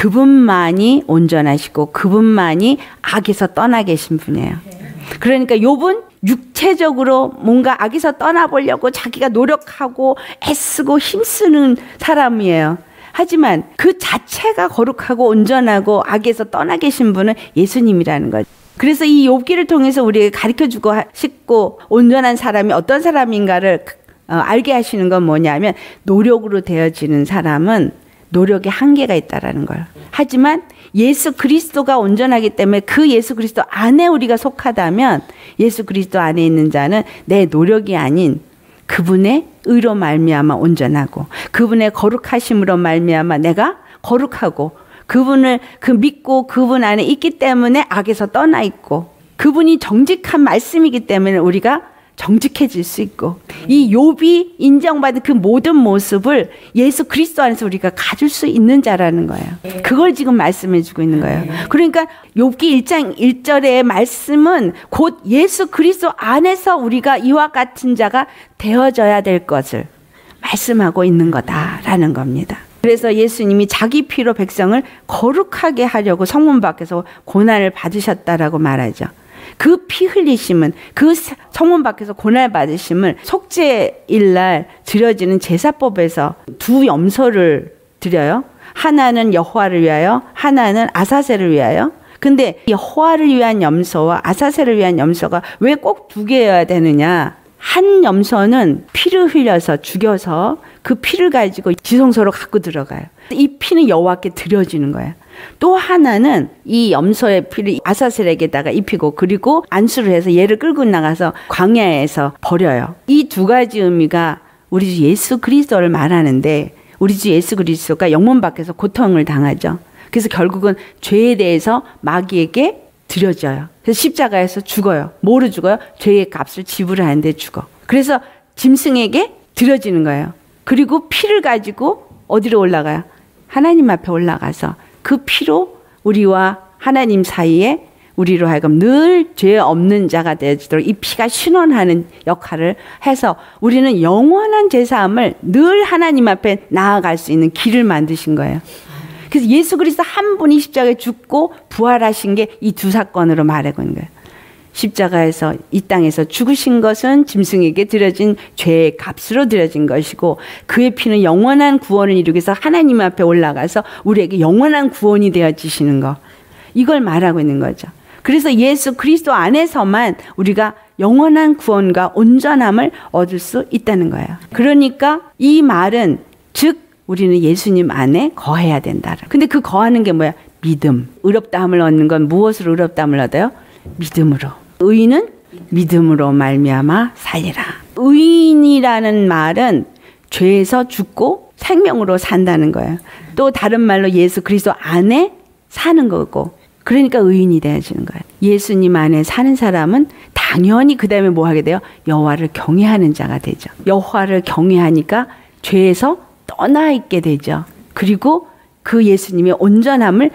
그분만이 온전하시고 그분만이 악에서 떠나 계신 분이에요. 그러니까 욥은 육체적으로 뭔가 악에서 떠나보려고 자기가 노력하고 애쓰고 힘쓰는 사람이에요. 하지만 그 자체가 거룩하고 온전하고 악에서 떠나 계신 분은 예수님이라는 거죠. 그래서 이 욥기를 통해서 우리에게 가르쳐주고 싶고 온전한 사람이 어떤 사람인가를 알게 하시는 건 뭐냐면 노력으로 되어지는 사람은 노력에 한계가 있다라는 거예요. 하지만 예수 그리스도가 온전하기 때문에 그 예수 그리스도 안에 우리가 속하다면 예수 그리스도 안에 있는 자는 내 노력이 아닌 그분의 의로 말미암아 온전하고 그분의 거룩하심으로 말미암아 내가 거룩하고 그분을 그 믿고 그분 안에 있기 때문에 악에서 떠나 있고 그분이 정직한 말씀이기 때문에 우리가 정직해질 수 있고 이 욥이 인정받은 그 모든 모습을 예수 그리스도 안에서 우리가 가질 수 있는 자라는 거예요. 그걸 지금 말씀해 주고 있는 거예요. 그러니까 욥기 일 장 일 절의 말씀은 곧 예수 그리스도 안에서 우리가 이와 같은 자가 되어져야 될 것을 말씀하고 있는 거다라는 겁니다. 그래서 예수님이 자기 피로 백성을 거룩하게 하려고 성문 밖에서 고난을 받으셨다라고 말하죠. 그 피 흘리심은 그 성문 밖에서 고난을 받으심을 속죄일날 드려지는 제사법에서 두 염소를 드려요. 하나는 여호와를 위하여 하나는 아사셀을 위하여. 근데 여호와를 위한 염소와 아사셀을 위한 염소가 왜 꼭 두 개여야 되느냐. 한 염소는 피를 흘려서 죽여서 그 피를 가지고 지성소로 갖고 들어가요. 이 피는 여호와께 드려지는 거예요. 또 하나는 이 염소의 피를 아사셀에게다가 입히고 그리고 안수를 해서 얘를 끌고 나가서 광야에서 버려요. 이 두 가지 의미가 우리 주 예수 그리스도를 말하는데 우리 주 예수 그리스도가 영문 밖에서 고통을 당하죠. 그래서 결국은 죄에 대해서 마귀에게 드려져요. 그래서 십자가에서 죽어요. 뭐로 죽어요? 죄의 값을 지불하는데 죽어. 그래서 짐승에게 드려지는 거예요. 그리고 피를 가지고 어디로 올라가요? 하나님 앞에 올라가서 그 피로 우리와 하나님 사이에 우리로 하여금 늘 죄 없는 자가 되어지도록 이 피가 신원하는 역할을 해서 우리는 영원한 제사함을 늘 하나님 앞에 나아갈 수 있는 길을 만드신 거예요. 그래서 예수 그리스도 한 분이 십자가에 죽고 부활하신 게 이 두 사건으로 말하고 있는 거예요. 십자가에서 이 땅에서 죽으신 것은 짐승에게 드려진 죄의 값으로 드려진 것이고 그의 피는 영원한 구원을 이루기 위해서 하나님 앞에 올라가서 우리에게 영원한 구원이 되어지시는 거. 이걸 말하고 있는 거죠. 그래서 예수 그리스도 안에서만 우리가 영원한 구원과 온전함을 얻을 수 있다는 거예요. 그러니까 이 말은 즉 우리는 예수님 안에 거해야 된다. 근데 그 거하는 게 뭐야? 믿음. 의롭다함을 얻는 건 무엇으로 의롭다함을 얻어요? 믿음으로. 의인은 믿음으로 말미암아 살리라. 의인이라는 말은 죄에서 죽고 생명으로 산다는 거예요. 또 다른 말로 예수 그리스도 안에 사는 거고 그러니까 의인이 되어지는 거예요. 예수님 안에 사는 사람은 당연히 그 다음에 뭐 하게 돼요? 여호와를 경외하는 자가 되죠. 여호와를 경외하니까 죄에서 떠나 있게 되죠. 그리고 그 예수님의 온전함을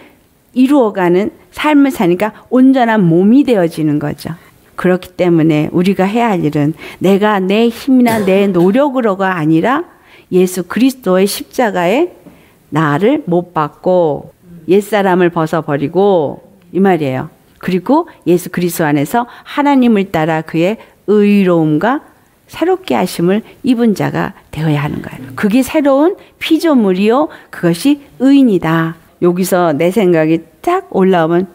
이루어가는 삶을 사니까 온전한 몸이 되어지는 거죠. 그렇기 때문에 우리가 해야 할 일은 내가 내 힘이나 내 노력으로가 아니라 예수 그리스도의 십자가에 나를 못 박고 옛사람을 벗어버리고 이 말이에요. 그리고 예수 그리스도 안에서 하나님을 따라 그의 의로움과 새롭게 하심을 입은 자가 되어야 하는 거예요. 그게 새로운 피조물이요 그것이 의인이다. 여기서 내 생각이 딱 올라오면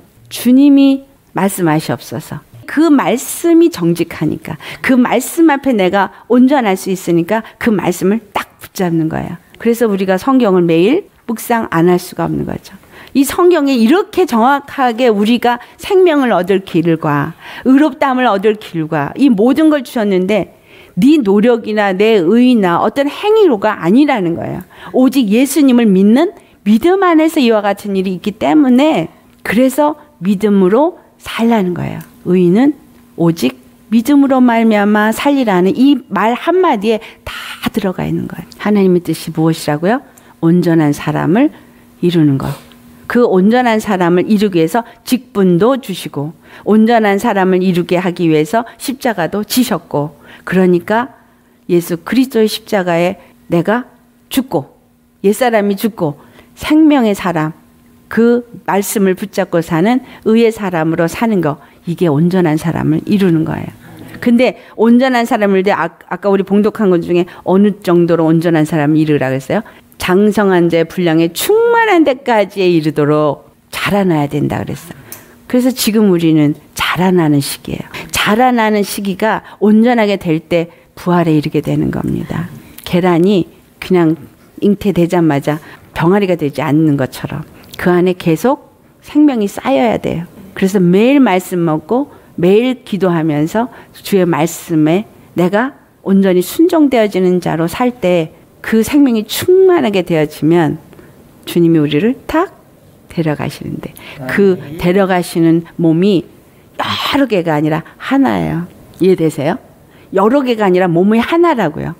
주님이 말씀하시옵소서. 그 말씀이 정직하니까 그 말씀 앞에 내가 온전할 수 있으니까 그 말씀을 딱 붙잡는 거예요. 그래서 우리가 성경을 매일 묵상 안 할 수가 없는 거죠. 이 성경에 이렇게 정확하게 우리가 생명을 얻을 길과 의롭다함을 얻을 길과 이 모든 걸 주셨는데 네 노력이나 내 의나 어떤 행위로가 아니라는 거예요. 오직 예수님을 믿는 믿음 안에서 이와 같은 일이 있기 때문에 그래서 믿음으로 살라는 거예요. 의인은 오직 믿음으로 말미암아 살리라는 이 말 한마디에 다 들어가 있는 거예요. 하나님의 뜻이 무엇이라고요? 온전한 사람을 이루는 것. 그 온전한 사람을 이루기 위해서 직분도 주시고 온전한 사람을 이루게 하기 위해서 십자가도 지셨고 그러니까 예수 그리스도의 십자가에 내가 죽고 옛사람이 죽고 생명의 사람 그 말씀을 붙잡고 사는 의의 사람으로 사는 거 이게 온전한 사람을 이루는 거예요. 근데 온전한 사람을 아, 아까 우리 봉독한 것 중에 어느 정도로 온전한 사람을 이루라 그랬어요? 장성한 자 분량에 충만한 데까지에 이르도록 자라나야 된다 그랬어요. 그래서 지금 우리는 자라나는 시기예요. 자라나는 시기가 온전하게 될 때 부활에 이르게 되는 겁니다. 계란이 그냥 잉태되자마자 병아리가 되지 않는 것처럼 그 안에 계속 생명이 쌓여야 돼요. 그래서 매일 말씀 먹고 매일 기도하면서 주의 말씀에 내가 온전히 순종되어지는 자로 살 때 그 생명이 충만하게 되어지면 주님이 우리를 탁 데려가시는데 그 데려가시는 몸이 여러 개가 아니라 하나예요. 이해되세요? 여러 개가 아니라 몸의 하나라고요.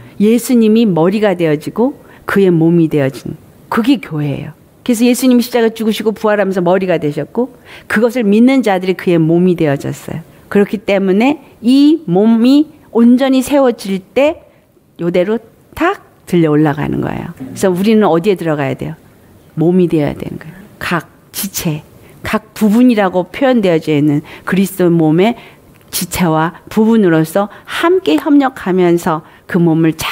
예수님이 머리가 되어지고 그의 몸이 되어진 그게 교회예요. 그래서 예수님이 십자가 죽으시고 부활하면서 머리가 되셨고 그것을 믿는 자들이 그의 몸이 되어졌어요. 그렇기 때문에 이 몸이 온전히 세워질 때 이대로 탁 들려 올라가는 거예요. 그래서 우리는 어디에 들어가야 돼요? 몸이 되어야 되는 거예요. 각 지체, 각 부분이라고 표현되어져 있는 그리스도 몸의 지체와 부분으로서 함께 협력하면서 그 몸을 잘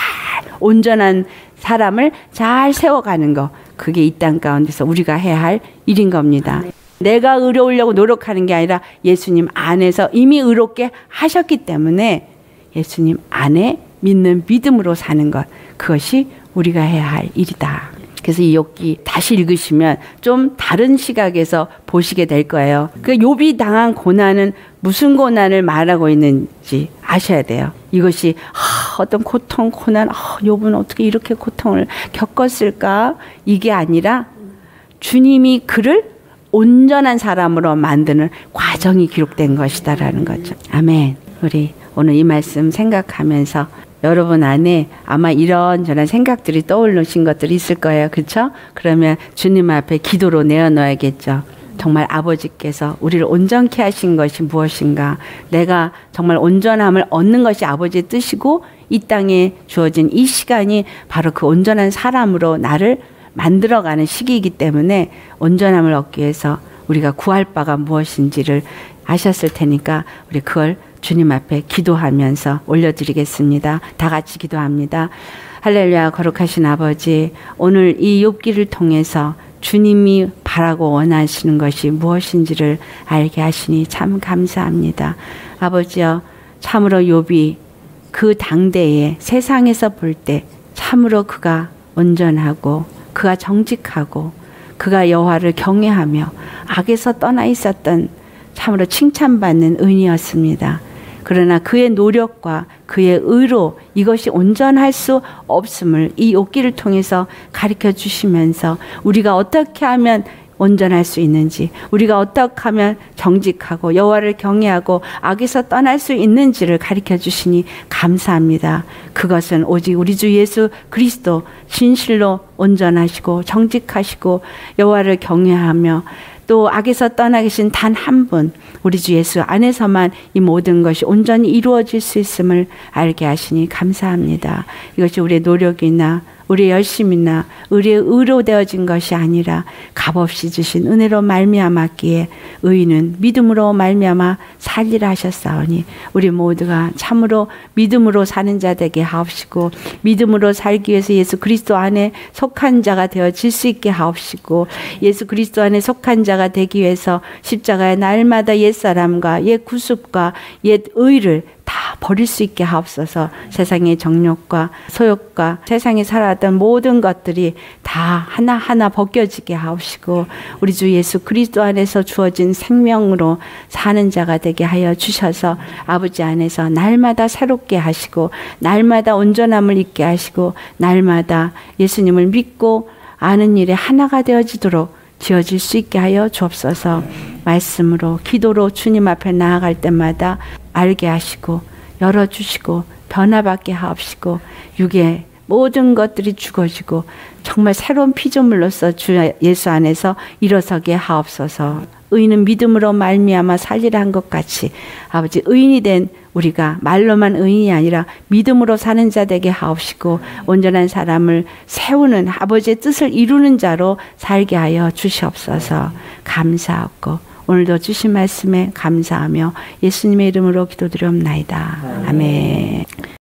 온전한 사람을 잘 세워가는 거 그게 이 땅 가운데서 우리가 해야 할 일인 겁니다. 내가 의로우려고 노력하는 게 아니라 예수님 안에서 이미 의롭게 하셨기 때문에 예수님 안에 믿는 믿음으로 사는 것 그것이 우리가 해야 할 일이다. 그래서 이 욥기 다시 읽으시면 좀 다른 시각에서 보시게 될 거예요. 그 욥이 당한 고난은 무슨 고난을 말하고 있는지 아셔야 돼요. 이것이 아, 어떤 고통, 고난, 아, 욥은 어떻게 이렇게 고통을 겪었을까? 이게 아니라 주님이 그를 온전한 사람으로 만드는 과정이 기록된 것이다라는 거죠. 아멘. 우리 오늘 이 말씀 생각하면서 여러분 안에 아마 이런저런 생각들이 떠오르신 것들이 있을 거예요. 그렇죠? 그러면 주님 앞에 기도로 내어놓아야겠죠. 정말 아버지께서 우리를 온전케 하신 것이 무엇인가? 내가 정말 온전함을 얻는 것이 아버지의 뜻이고 이 땅에 주어진 이 시간이 바로 그 온전한 사람으로 나를 만들어가는 시기이기 때문에 온전함을 얻기 위해서 우리가 구할 바가 무엇인지를 아셨을 테니까 우리 그걸 주님 앞에 기도하면서 올려드리겠습니다. 다 같이 기도합니다. 할렐루야. 거룩하신 아버지, 오늘 이 욥기를 통해서 주님이 바라고 원하시는 것이 무엇인지를 알게 하시니 참 감사합니다. 아버지여, 참으로 욥이 그 당대에 세상에서 볼 때 참으로 그가 온전하고 그가 정직하고 그가 여호와를 경외하며 악에서 떠나 있었던 참으로 칭찬받는 의인이었습니다. 그러나 그의 노력과 그의 의로 이것이 온전할 수 없음을 이 욥기를 통해서 가르쳐 주시면서 우리가 어떻게 하면 온전할 수 있는지, 우리가 어떻게 하면 정직하고 여호와를 경외하고 악에서 떠날 수 있는지를 가르쳐 주시니 감사합니다. 그것은 오직 우리 주 예수 그리스도 진실로 온전하시고 정직하시고 여호와를 경외하며 또 악에서 떠나 계신 단 한 분, 우리 주 예수 안에서만 이 모든 것이 온전히 이루어질 수 있음을 알게 하시니 감사합니다. 이것이 우리의 노력이나 우리의 열심이나 우리의 의로 되어진 것이 아니라 값없이 주신 은혜로 말미암았기에 의인은 믿음으로 말미암아 살리라 하셨사오니 우리 모두가 참으로 믿음으로 사는 자 되게 하옵시고 믿음으로 살기 위해서 예수 그리스도 안에 속한 자가 되어질 수 있게 하옵시고 예수 그리스도 안에 속한 자가 되기 위해서 십자가의 날마다 옛사람과 옛 구습과 옛 의를 다 버릴 수 있게 하옵소서. 세상의 정욕과 소욕과 세상에 살아왔던 모든 것들이 다 하나하나 벗겨지게 하옵시고 우리 주 예수 그리스도 안에서 주어진 생명으로 사는 자가 되게 하여 주셔서 아버지 안에서 날마다 새롭게 하시고 날마다 온전함을 있게 하시고 날마다 예수님을 믿고 아는 일에 하나가 되어지도록 지어질 수 있게 하여 주옵소서. 말씀으로 기도로 주님 앞에 나아갈 때마다 알게 하시고 열어주시고 변화받게 하옵시고 육의 모든 것들이 죽어지고 정말 새로운 피조물로서 주 예수 안에서 일어서게 하옵소서. 의인은 믿음으로 말미암아 살리라 한 것 같이 아버지 의인이 된 우리가 말로만 의인이 아니라 믿음으로 사는 자 되게 하옵시고 온전한 사람을 세우는 아버지의 뜻을 이루는 자로 살게 하여 주시옵소서. 감사하고 오늘도 주신 말씀에 감사하며 예수님의 이름으로 기도드리옵나이다. 아멘.